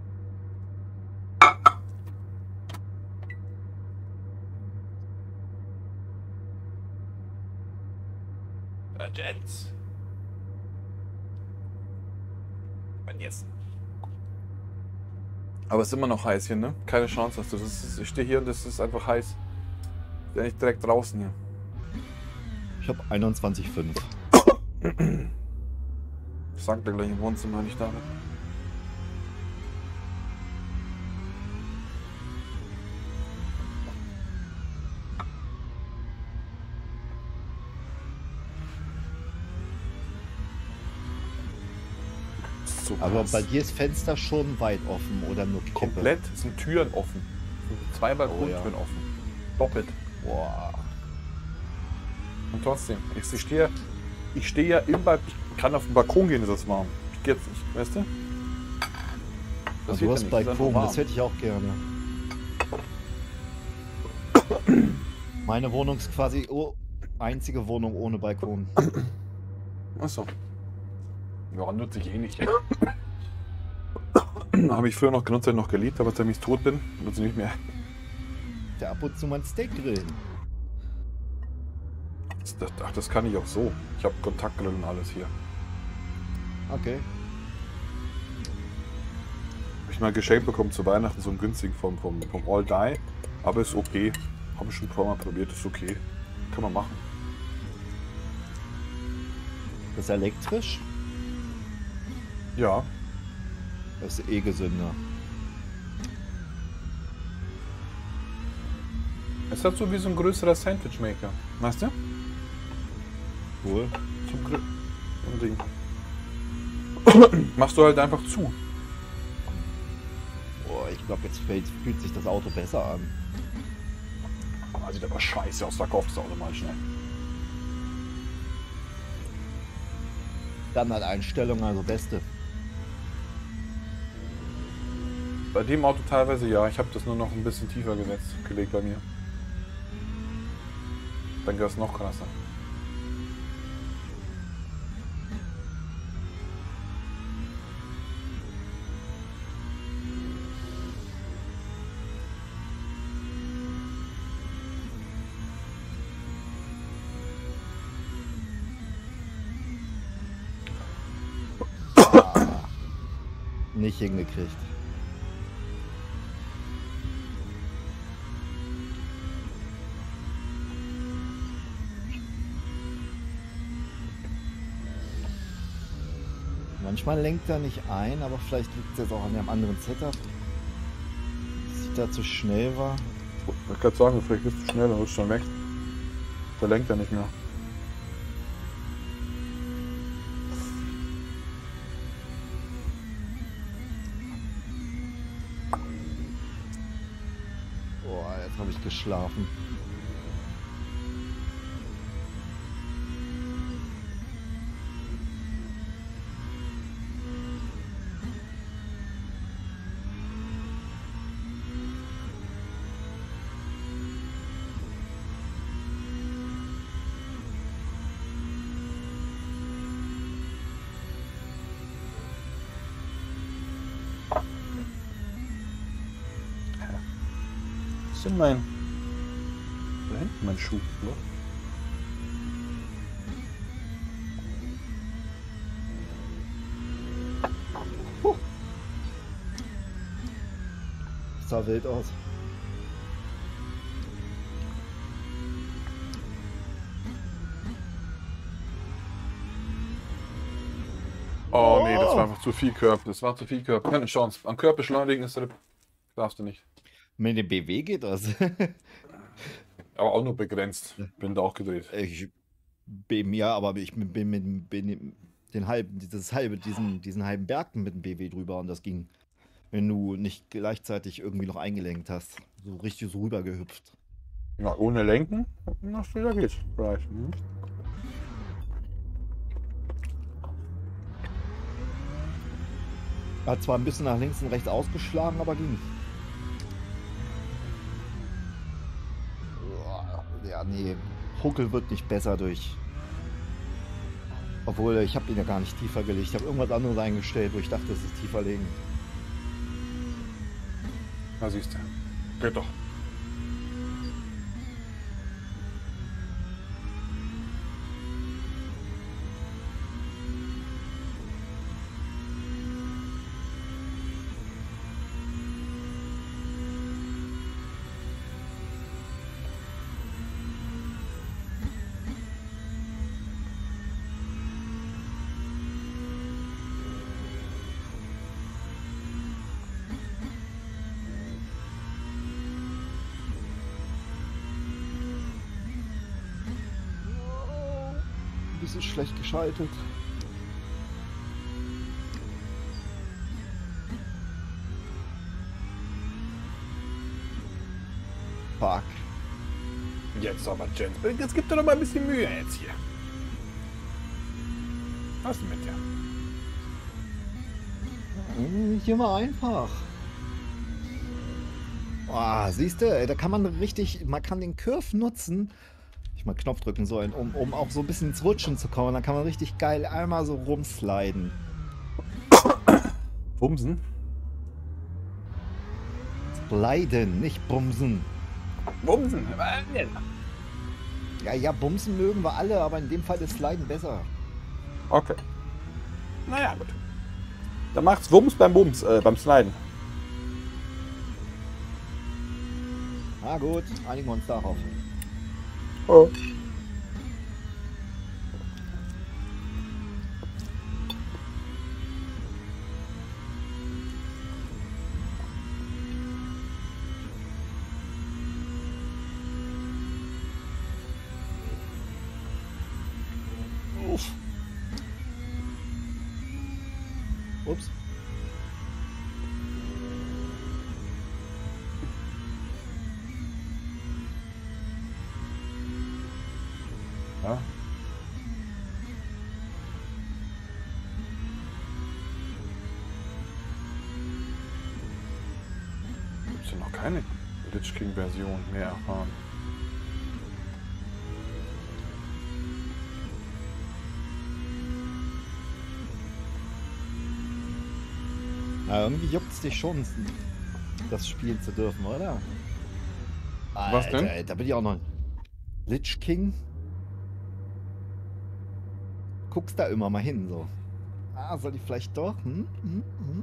Jets. Und jetzt. Aber es ist immer noch heiß hier, ne? Keine Chance hast du. Das ist, ich stehe hier und es ist einfach heiß. Ich bin nicht direkt draußen hier. Ich habe einundzwanzig Komma fünf. Ich sag dir gleich im Wohnzimmer, wenn ich da bin. So Aber krass. bei dir ist Fenster schon weit offen oder nur Kippe? Komplett sind Türen offen. Zwei Balkontüren Oh, ja. offen. Doppelt. Boah. Und trotzdem, ich, ich stehe ich stehe ja im Balkon. Ich kann auf den Balkon gehen, ist das warm. Ich gehe jetzt nicht, weißt du? Das geht du ja hast nicht, das ist Balkon, einfach das hätte ich auch gerne. Meine Wohnung ist quasi oh, einzige Wohnung ohne Balkon. Achso. Ja, nutze ich eh nicht. Habe ich früher noch genutzt, habe ich noch geliebt, aber seitdem ich tot bin, nutze ich nicht mehr. Der ab und zu mein Steak grillen. Das, das, ach, das kann ich auch so. Ich habe Kontaktgrill und alles hier. Okay. Habe ich mal geschenkt bekommen zu Weihnachten, so einen günstigen vom, vom, vom All Die. Aber ist okay. Habe ich schon ein paar Mal probiert, ist okay. Kann man machen. Das ist elektrisch. Ja. Das ist eh gesünder. Es hat so wie so ein größerer Sandwich Maker. Weißt du? Cool. Zum Grill. So ein Ding. Machst du halt einfach zu. Boah, ich glaube, jetzt fällt, fühlt sich das Auto besser an. Ah, sieht aber scheiße aus, verkauf das Auto mal schnell. Dann halt Einstellung, also beste. Bei dem Auto teilweise ja, ich habe das nur noch ein bisschen tiefer gesetzt, gelegt bei mir. Dann geht das noch krasser. Ah, nicht hingekriegt. Manchmal lenkt er nicht ein, aber vielleicht liegt es jetzt auch an einem anderen Setup. da zu schnell war. Ich kann sagen, vielleicht bist du schnell, dann bist du schon weg. Der lenkt ja nicht mehr. Boah, jetzt habe ich geschlafen. Was ist denn mein... Da hinten mein Schuh, oder? Huh. Sah wild aus. Oh nee, das war einfach zu viel Körper. Das war zu viel Körper. Keine Chance. Am Körper beschleunigen ist das... Darfst du nicht. Mit dem B W geht das. Aber auch nur begrenzt. Bin da auch gedreht. Ich bin ja, aber ich bin, bin mit bin den halben, dieses halbe, diesen, diesen halben Berg mit dem B W drüber und das ging, wenn du nicht gleichzeitig irgendwie noch eingelenkt hast. So richtig so rüber gehüpft. Ja, ohne Lenken, na, schneller geht's. Vielleicht. Mhm. Hat zwar ein bisschen nach links und rechts ausgeschlagen, aber ging. Ja, nee, Huckel wird nicht besser durch. Obwohl, ich habe ihn ja gar nicht tiefer gelegt. Ich habe irgendwas anderes eingestellt, wo ich dachte, es ist tiefer legen. Na siehst du. Geht doch. Ein bisschen schlecht geschaltet. Fuck. Jetzt aber, Jens. Jetzt gibt doch noch mal ein bisschen Mühe jetzt hier. Was ist denn mit dir? Hier mal einfach. Oh, siehst du, da kann man richtig, man kann den Curve nutzen. Ich mal Knopf drücken sollen, um, um auch so ein bisschen ins Rutschen zu kommen. Dann kann man richtig geil einmal so rumsliden. Bumsen? Sliden, nicht bumsen. Bumsen? Ja, ja, bumsen mögen wir alle, aber in dem Fall ist Sliden besser. Okay. Naja, gut. Dann macht's Wumms beim Bums, äh, beim Sliden. Na gut, einigen wir uns darauf. Oh. Uff. Ups. Ja. Gibt's ja noch keine Lich King Version mehr erfahren. Na, irgendwie juckt es dich schon, das spielen zu dürfen, oder? Was Alter, denn? da bin ich auch noch. Lich King? Guckst da immer mal hin, so. Ah, soll ich vielleicht doch? Hm? Hm? Hm?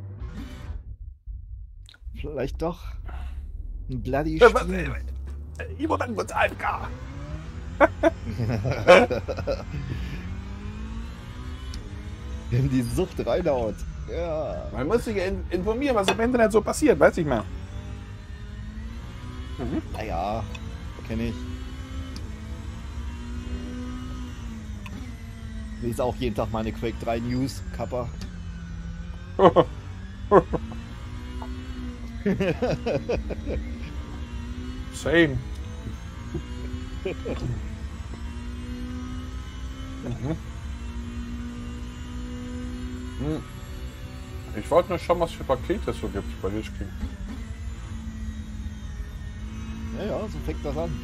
Vielleicht doch ein Bloody Spiel. Ich wurde dann kurz A F K. In die Sucht reinhaut. Ja. Man muss sich in informieren, was im Internet so passiert, weiß ich mal. Mhm. Naja, kenne ich. Lese auch jeden Tag meine Quake drei News, Kappa. Same. Mhm. Hm. Ich wollte nur schauen, was für Pakete es so gibt bei Lich King. Ja, ja, so fängt das an.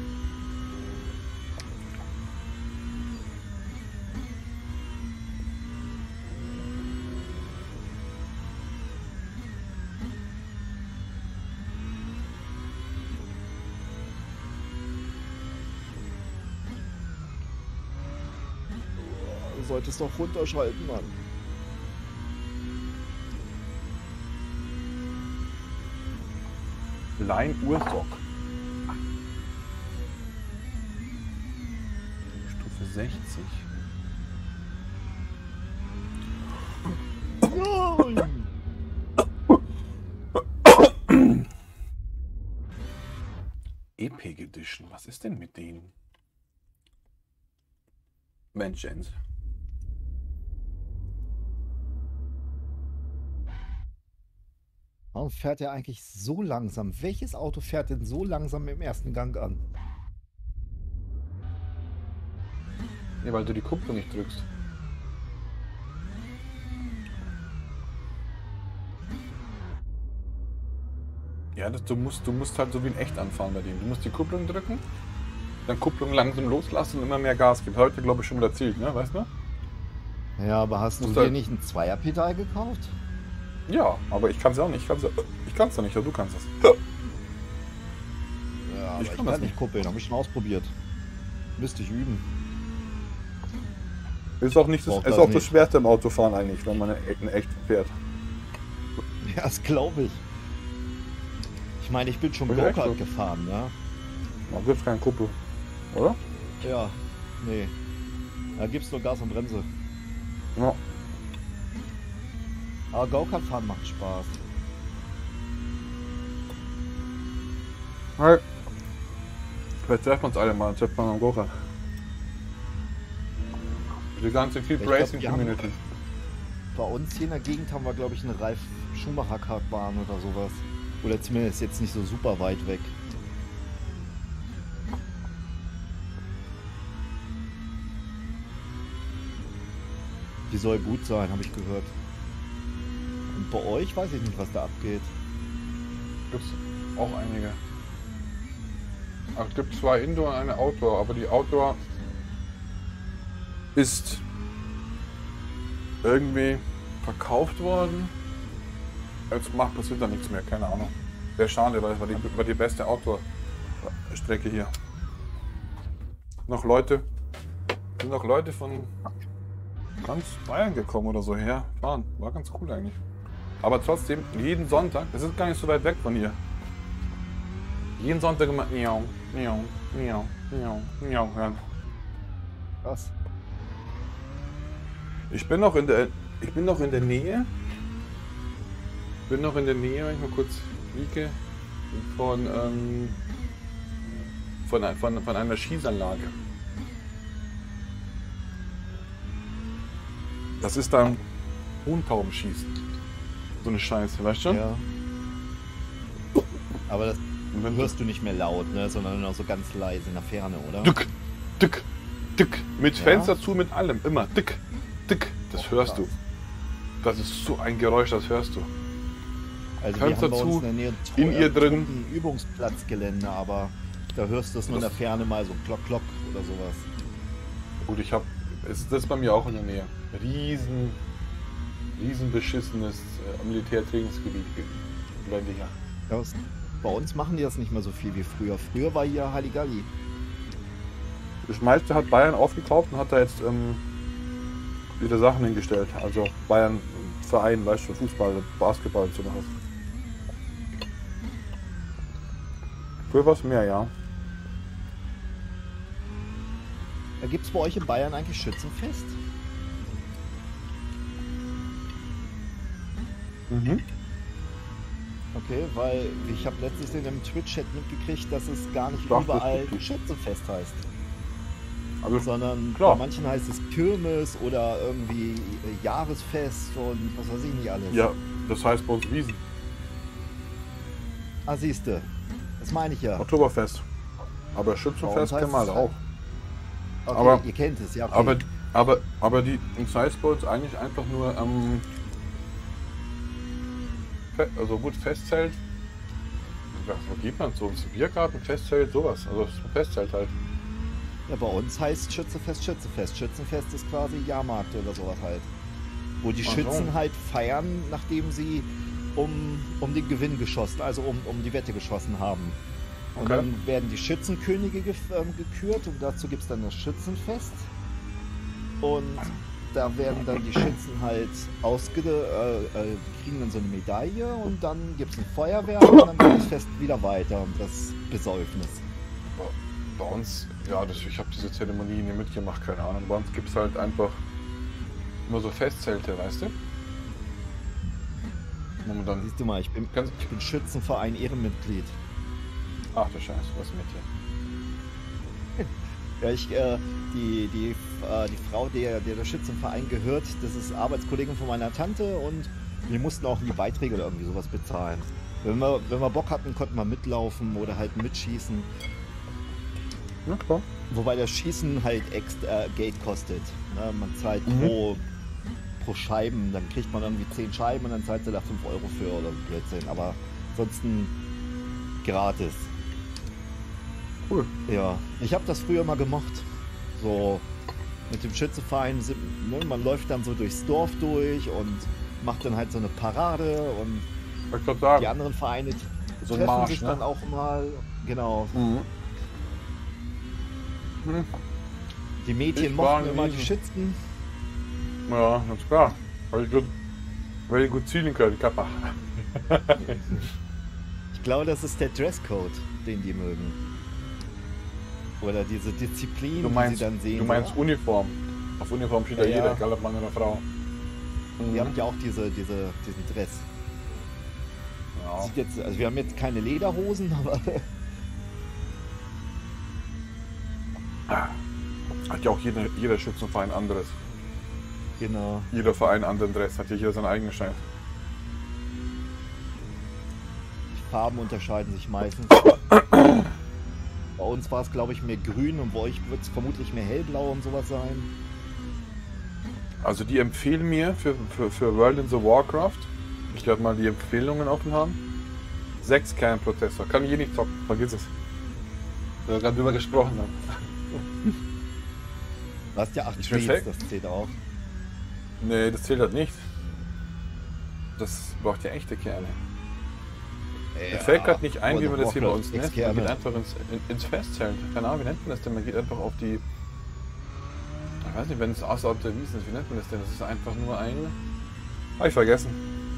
Du solltest doch runterschalten, Mann. Lein-Ursock. Stufe sechzig. Nein! Epic Edition. Was ist denn mit denen? Mensch, Jens. Warum fährt er eigentlich so langsam? Welches Auto fährt denn so langsam im ersten Gang an? Ja, weil du die Kupplung nicht drückst. Ja, das, du, musst, du musst halt so wie in echt anfahren bei dem. Du musst die Kupplung drücken, dann Kupplung langsam loslassen und immer mehr Gas geben. Heute, glaube ich, schon wieder erzählt, ne? Weißt du? Ja, aber hast du Musst dir halt- nicht ein Zweierpedal gekauft? Ja, aber ich kann es auch nicht. Ich kann es ich kann's doch nicht, aber du kannst es. Ja, aber Ich ich kann kann, das nicht kuppeln, habe ich schon ausprobiert. Müsste ich üben. Ist auch, nicht das, Braucht ist das auch das nicht. Schwerste im Autofahren eigentlich, wenn man in echt fährt. Ja, das glaube ich. Ich meine, ich bin schon Ist echt Go-Kart so. gefahren, ja? Da gibt es keine Kuppel, oder? Ja, nee. Da gibt's nur Gas und Bremse. Ja. Aber Go-Kart fahren macht Spaß. Hey. Vielleicht treffen wir uns alle mal, treffen wir mal am Go-Kart. Die ganze Keep Ich glaub, Racing die haben- Community. Bei uns hier in der Gegend haben wir, glaube ich, eine Ralf Schumacher-Kartbahn oder sowas. Oder zumindest jetzt nicht so super weit weg. Die soll gut sein, habe ich gehört. Und bei euch weiß ich nicht, was da abgeht. Gibt's auch einige. Ach, es gibt zwei Indoor und eine Outdoor, aber die Outdoor ist irgendwie verkauft worden. Jetzt macht passiert da nichts mehr, keine Ahnung. Sehr schade, weil es war die, war die beste Outdoor-Strecke hier. Noch Leute, sind noch Leute von ganz Bayern gekommen oder so her. Fahren. War ganz cool eigentlich. Aber trotzdem, jeden Sonntag, das ist gar nicht so weit weg von hier. Jeden Sonntag immer miau, miau, miau, miau, miau hören. Was? Ich bin noch in der, ich bin noch in der Nähe. Bin noch in der Nähe, wenn ich mal kurz liege, von, ähm, von, ein- von, von einer Schießanlage. Das ist dann Huhntaubenschießen. So eine Scheiße, weißt du schon? Ja. Aber das Und wenn hörst du nicht mehr laut, ne? Sondern nur so ganz leise in der Ferne, oder? Dick, dick, dick. Mit Ja? Fenster zu, mit allem. Immer dick, dick. Das Oh, hörst krass. du. Das ist so ein Geräusch, das hörst du. Also wir Fenster haben bei uns zu, in der Nähe in ihr drin. ein Übungsplatzgelände, aber da hörst du es nur in der Ferne mal so klock klock oder sowas. Gut, ich habe, ist das bei mir auch in der Nähe. Riesen, riesen beschissenes äh, Militärtrainingsgebiet Gelände hier. Ja, was- bei uns machen die das nicht mehr so viel wie früher. Früher war hier Halligalli. Das meiste hat Bayern aufgekauft und hat da jetzt ähm, wieder Sachen hingestellt. Also Bayern Verein, weißt du, Fußball, Basketball und so was. Für was mehr, ja. Da gibt es bei euch in Bayern eigentlich Schützenfest? Mhm. Okay, weil ich habe letztens in einem Twitch-Chat mitgekriegt, dass es gar nicht Doch, überall das ist Schützenfest heißt. Also, Sondern klar. bei manchen heißt es Kirmes oder irgendwie äh, Jahresfest und was weiß ich nicht alles. Ja, das heißt bei uns Wiesen. Ah, siehste. Das meine ich ja. Oktoberfest. Aber Bei uns Schützenfest heißt kennen wir es- alle auch. Okay, aber- ihr kennt es, ja. Okay. Aber, aber, aber die, das heißt bei uns eigentlich einfach nur am. Fe- also gut, Festzelt. Ja, wo geht man so? Ins Biergarten, Festzelt, sowas. Also das ist ein Festzelt halt. Ja, bei uns heißt Schützenfest Schützenfest. Schützenfest ist quasi Jahrmarkt oder sowas halt. Wo die Ach so. Schützen halt feiern, nachdem sie um, um den Gewinn geschossen, also um, um die Wette geschossen haben. Und Okay. dann werden die Schützenkönige ge ähm, gekürt und dazu gibt es dann das Schützenfest. Und da werden dann die Schützen halt ausge... Äh, äh, kriegen dann so eine Medaille und dann gibt es ein Feuerwerk und dann geht das Fest wieder weiter und das Besäufnis. Bei, bei uns, ja, das, ich habe diese Zeremonie nie mitgemacht, keine Ahnung. Bei uns gibt es halt einfach nur so Festzelte, weißt du? Wo man dann. Siehst du mal, ich bin, Ganz, ich bin Schützenverein Ehrenmitglied. ach du Scheiße, was mit dir? Ja, ich, äh, die, die, äh, die Frau, der, der der Schützenverein gehört, das ist Arbeitskollegin von meiner Tante und wir mussten auch die Beiträge oder irgendwie sowas bezahlen. Wenn wir, wenn wir Bock hatten, konnten wir mitlaufen oder halt mitschießen. Ja, klar. Wobei das Schießen halt extra äh, Geld kostet. Ne? Man zahlt Mhm. pro, pro Scheiben, dann kriegt man irgendwie zehn Scheiben und dann zahlt sie da fünf Euro für oder so Blödsinn. Aber ansonsten gratis. Cool. Ja, ich habe das früher mal gemocht. So mit dem Schützenverein, sind, ne, man läuft dann so durchs Dorf durch und macht dann halt so eine Parade und Ich gerade sagen. die anderen Vereine So ein treffen Marsch, sich ne? dann auch mal. Genau. Mhm. Hm. Die Mädchen Ich war mochten immer nie- die Schützen. Ja, ganz klar. Very good, very good ceiling curl, Kappa. Ich glaube, das ist der Dresscode, den die mögen. Oder diese Disziplin, Du die meinst, sie dann sehen. du meinst so. Uniform. Auf Uniform steht ja, Ja, ja. jeder, egal ob Mann oder Frau. Wir haben ja auch diese, diese, diesen Dress. Ja. Sieht jetzt, also wir haben jetzt keine Lederhosen, aber Hat ja auch jeder, jeder Schützenverein anderes. genau. Jeder Verein einen anderen Dress, hat ja jeder seinen eigenen Schein. Die Farben unterscheiden sich meistens. Bei uns war es, glaube ich, mehr grün und bei euch wird es vermutlich mehr hellblau und sowas sein. Also die empfehlen mir für, für, für World in the Warcraft, ich werde mal die Empfehlungen offen haben, sechs Kernprozessor, kann je nicht zocken, vergiss es. Wir gerade drüber gesprochen haben. Du hast ja acht Ist Spades, perfekt. das zählt auch. Nee, das zählt halt nicht. Das braucht ja echte Kerne. Mir fällt gerade nicht ein, wie man das hier bei uns nennt. Man geht einfach ins, in, ins Festzelt. Keine Ahnung, wie nennt man das denn? Man geht einfach auf die... Ich weiß nicht, wenn es außerhalb der Wiesen ist, wie nennt man das denn? Das ist einfach nur ein... Hab ich vergessen.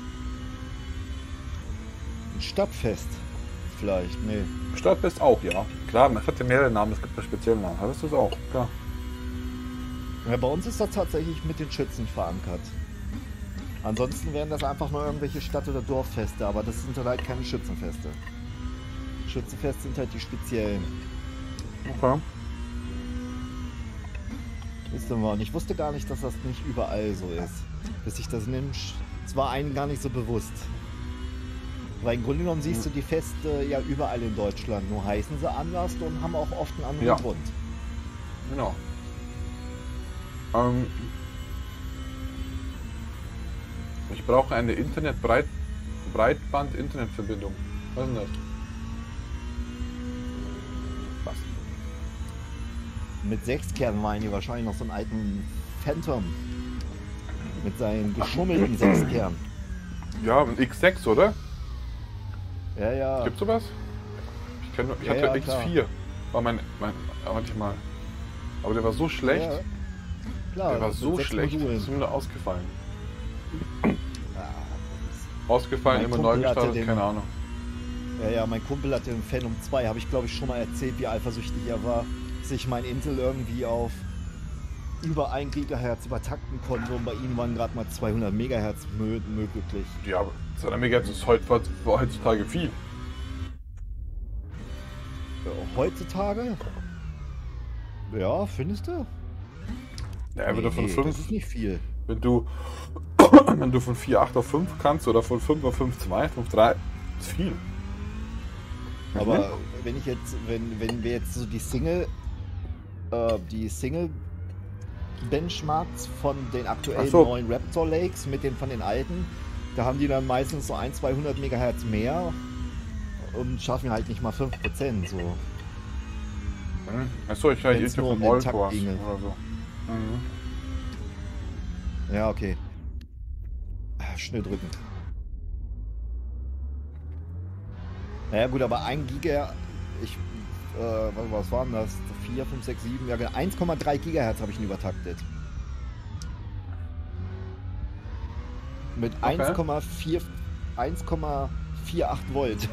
Ein Stadtfest. Vielleicht, nee. Stadtfest auch, ja. Klar, es hat ja mehrere Namen, es gibt einen speziellen Namen. Hast du das auch? Klar. Ja, bei uns ist das tatsächlich mit den Schützen verankert. Ansonsten wären das einfach nur irgendwelche Stadt- oder Dorffeste, aber das sind halt keine Schützenfeste. Schützenfeste sind halt die speziellen. Okay. Wisst ihr mal, und ich wusste gar nicht, dass das nicht überall so ist. Bis ich das nimmst. Es war einem gar nicht so bewusst. Weil im Grunde genommen siehst du die Feste ja überall in Deutschland, nur heißen sie anders und haben auch oft einen anderen Ja. Grund. Genau. Ähm, ich brauche eine Internet -Breit Breitband-Internetverbindung. Was ist denn das? Was? Mit sechs Kernen meinen die wahrscheinlich noch so einen alten Phantom. Mit seinen geschummelten sechs Kernen. Ja, ein X sechs, oder? Ja, ja. Gibt's sowas? Ich, kenn, nur- ich Ja, hatte ja, X klar. vier. War mein, mein, warte mal. Aber der war so schlecht. Ja, klar, der war mit so sechs schlecht. Modulen. Das ist mir nur ausgefallen. Ja, Ausgefallen, Mein immer neu Kumpel hatte gestartet, den- keine Ahnung. ja, ja, mein Kumpel hatte den Phantom zwei, habe ich glaube ich schon mal erzählt, wie eifersüchtig er war, sich mein Intel irgendwie auf über ein Gigahertz übertakten konnte und bei ihnen waren gerade mal zweihundert Megahertz mö möglich. Ja, aber zweihundert Megahertz ist heutzutage viel. Heutzutage? Ja, findest du? Ja, wenn du von nee, fünf, das ist nicht viel. Wenn du, wenn du von vier Komma acht auf fünf kannst oder von fünf auf fünf Komma zwei, fünf Komma drei, ist viel. Aber Mhm. wenn ich jetzt, wenn, wenn wir jetzt so die Single, äh, die Single Benchmarks von den aktuellen so. neuen Raptor Lakes mit den von den alten, da haben die dann meistens so ein, zweihundert Megahertz mehr und schaffen halt nicht mal fünf Prozent so. Mhm. Achso, ich rede jetzt nur von um den All Takt Cores ginge. oder so. Mhm. Ja, okay. Schnell drücken. Naja gut, aber ein Giga, ich, äh, was, was waren das? vier, fünf, sechs, sieben, ja genau, eins Komma drei Gigahertz habe ich ihn übertaktet. Mit Okay. eins Komma vier, eins Komma achtundvierzig Volt.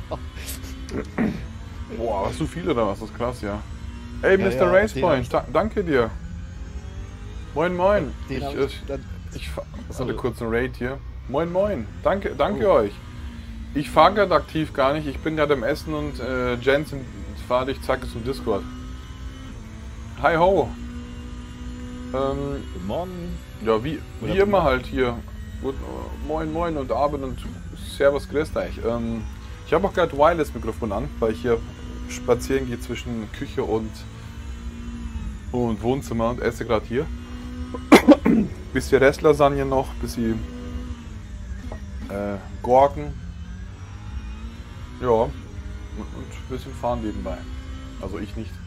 Boah, hast du viel oder was? Das ist krass, ja. Ey, Ja, Mister ja, Racepoint, da danke dir. Moin, moin. Den Ich, hab ich, dann- ich, fa- das ist eine Also- kurze Raid hier. Moin, moin. Danke, danke Oh. euch. Ich fahre gerade aktiv gar nicht. Ich bin gerade am Essen und äh, Jens fahre dich, zack, zum Discord. Hi ho. Ähm, Guten Morgen. ja, wie, Oder wie immer halt hier. Gut, äh, moin, moin und Abend und Servus, grüßt euch. Ähm, ich habe auch gerade Wireless-Mikrofon an, weil ich hier spazieren gehe zwischen Küche und, und Wohnzimmer und esse gerade hier. Bisschen Restlasagne noch, bisschen äh, Gurken. Ja, und, und ein bisschen fahren nebenbei. Also ich nicht.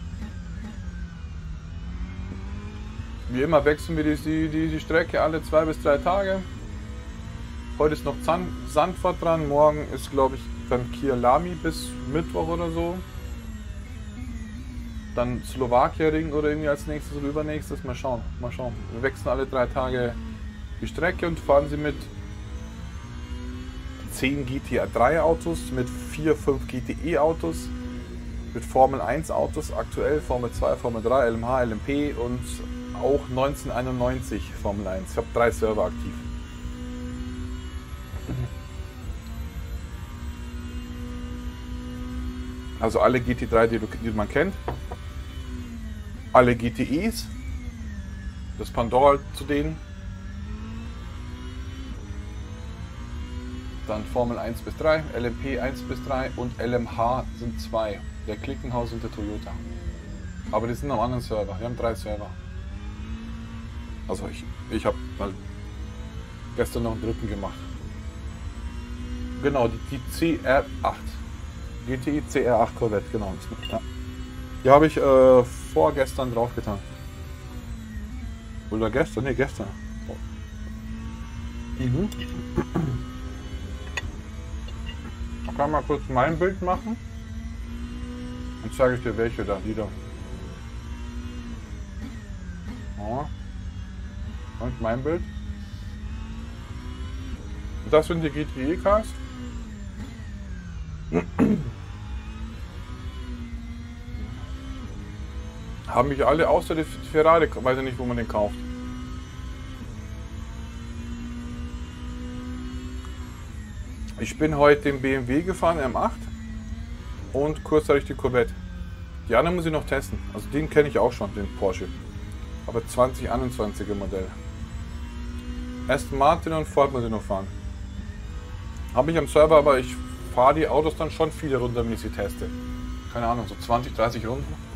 Wie immer wechseln wir die, die, die Strecke alle zwei bis drei Tage. Heute ist noch Zand, Sandfahrt dran, morgen ist glaube ich beim Kia Lamy bis Mittwoch oder so. Dann Slowakia-Ring oder irgendwie als nächstes oder übernächstes. Mal schauen, mal schauen. Wir wechseln alle drei Tage die Strecke und fahren sie mit zehn G T drei Autos, mit vier, fünf G T E Autos, mit Formel eins Autos, aktuell Formel zwei, Formel drei, L M H, L M P und auch neunzehnhunderteinundneunzig Formel eins. Ich habe drei Server aktiv. Also alle G T drei, die, die man kennt. Alle G T Es. Das Pandora zu denen. Dann Formel eins bis drei, L M P eins bis drei und L M H sind zwei. Der Klickenhaus und der Toyota. Aber die sind am anderen Server. Wir haben drei Server. Also ich, ich habe halt gestern noch einen dritten gemacht. Genau, die, die C R acht. G T E C R acht Corvette, genau. Ja. Die habe ich äh, vorgestern draufgetan. Oder gestern? Ne, gestern. Mhm. Ich kann mal kurz mein Bild machen. Dann zeige ich dir welche da, die da. Ja. Und mein Bild. Und das sind die G T E-Cars. Haben mich alle außer der Ferrari, weiß ich nicht, wo man den kauft. Ich bin heute den B M W gefahren, M acht. Und kurzzeitig die Corvette. Die anderen muss ich noch testen. Also den kenne ich auch schon, den Porsche. Aber zwanzig einundzwanziger Modell. Aston Martin und Ford muss ich noch fahren. Habe ich am Server, aber ich fahre die Autos dann schon viele Runden, wenn ich sie teste. Keine Ahnung, so zwanzig, dreißig Runden.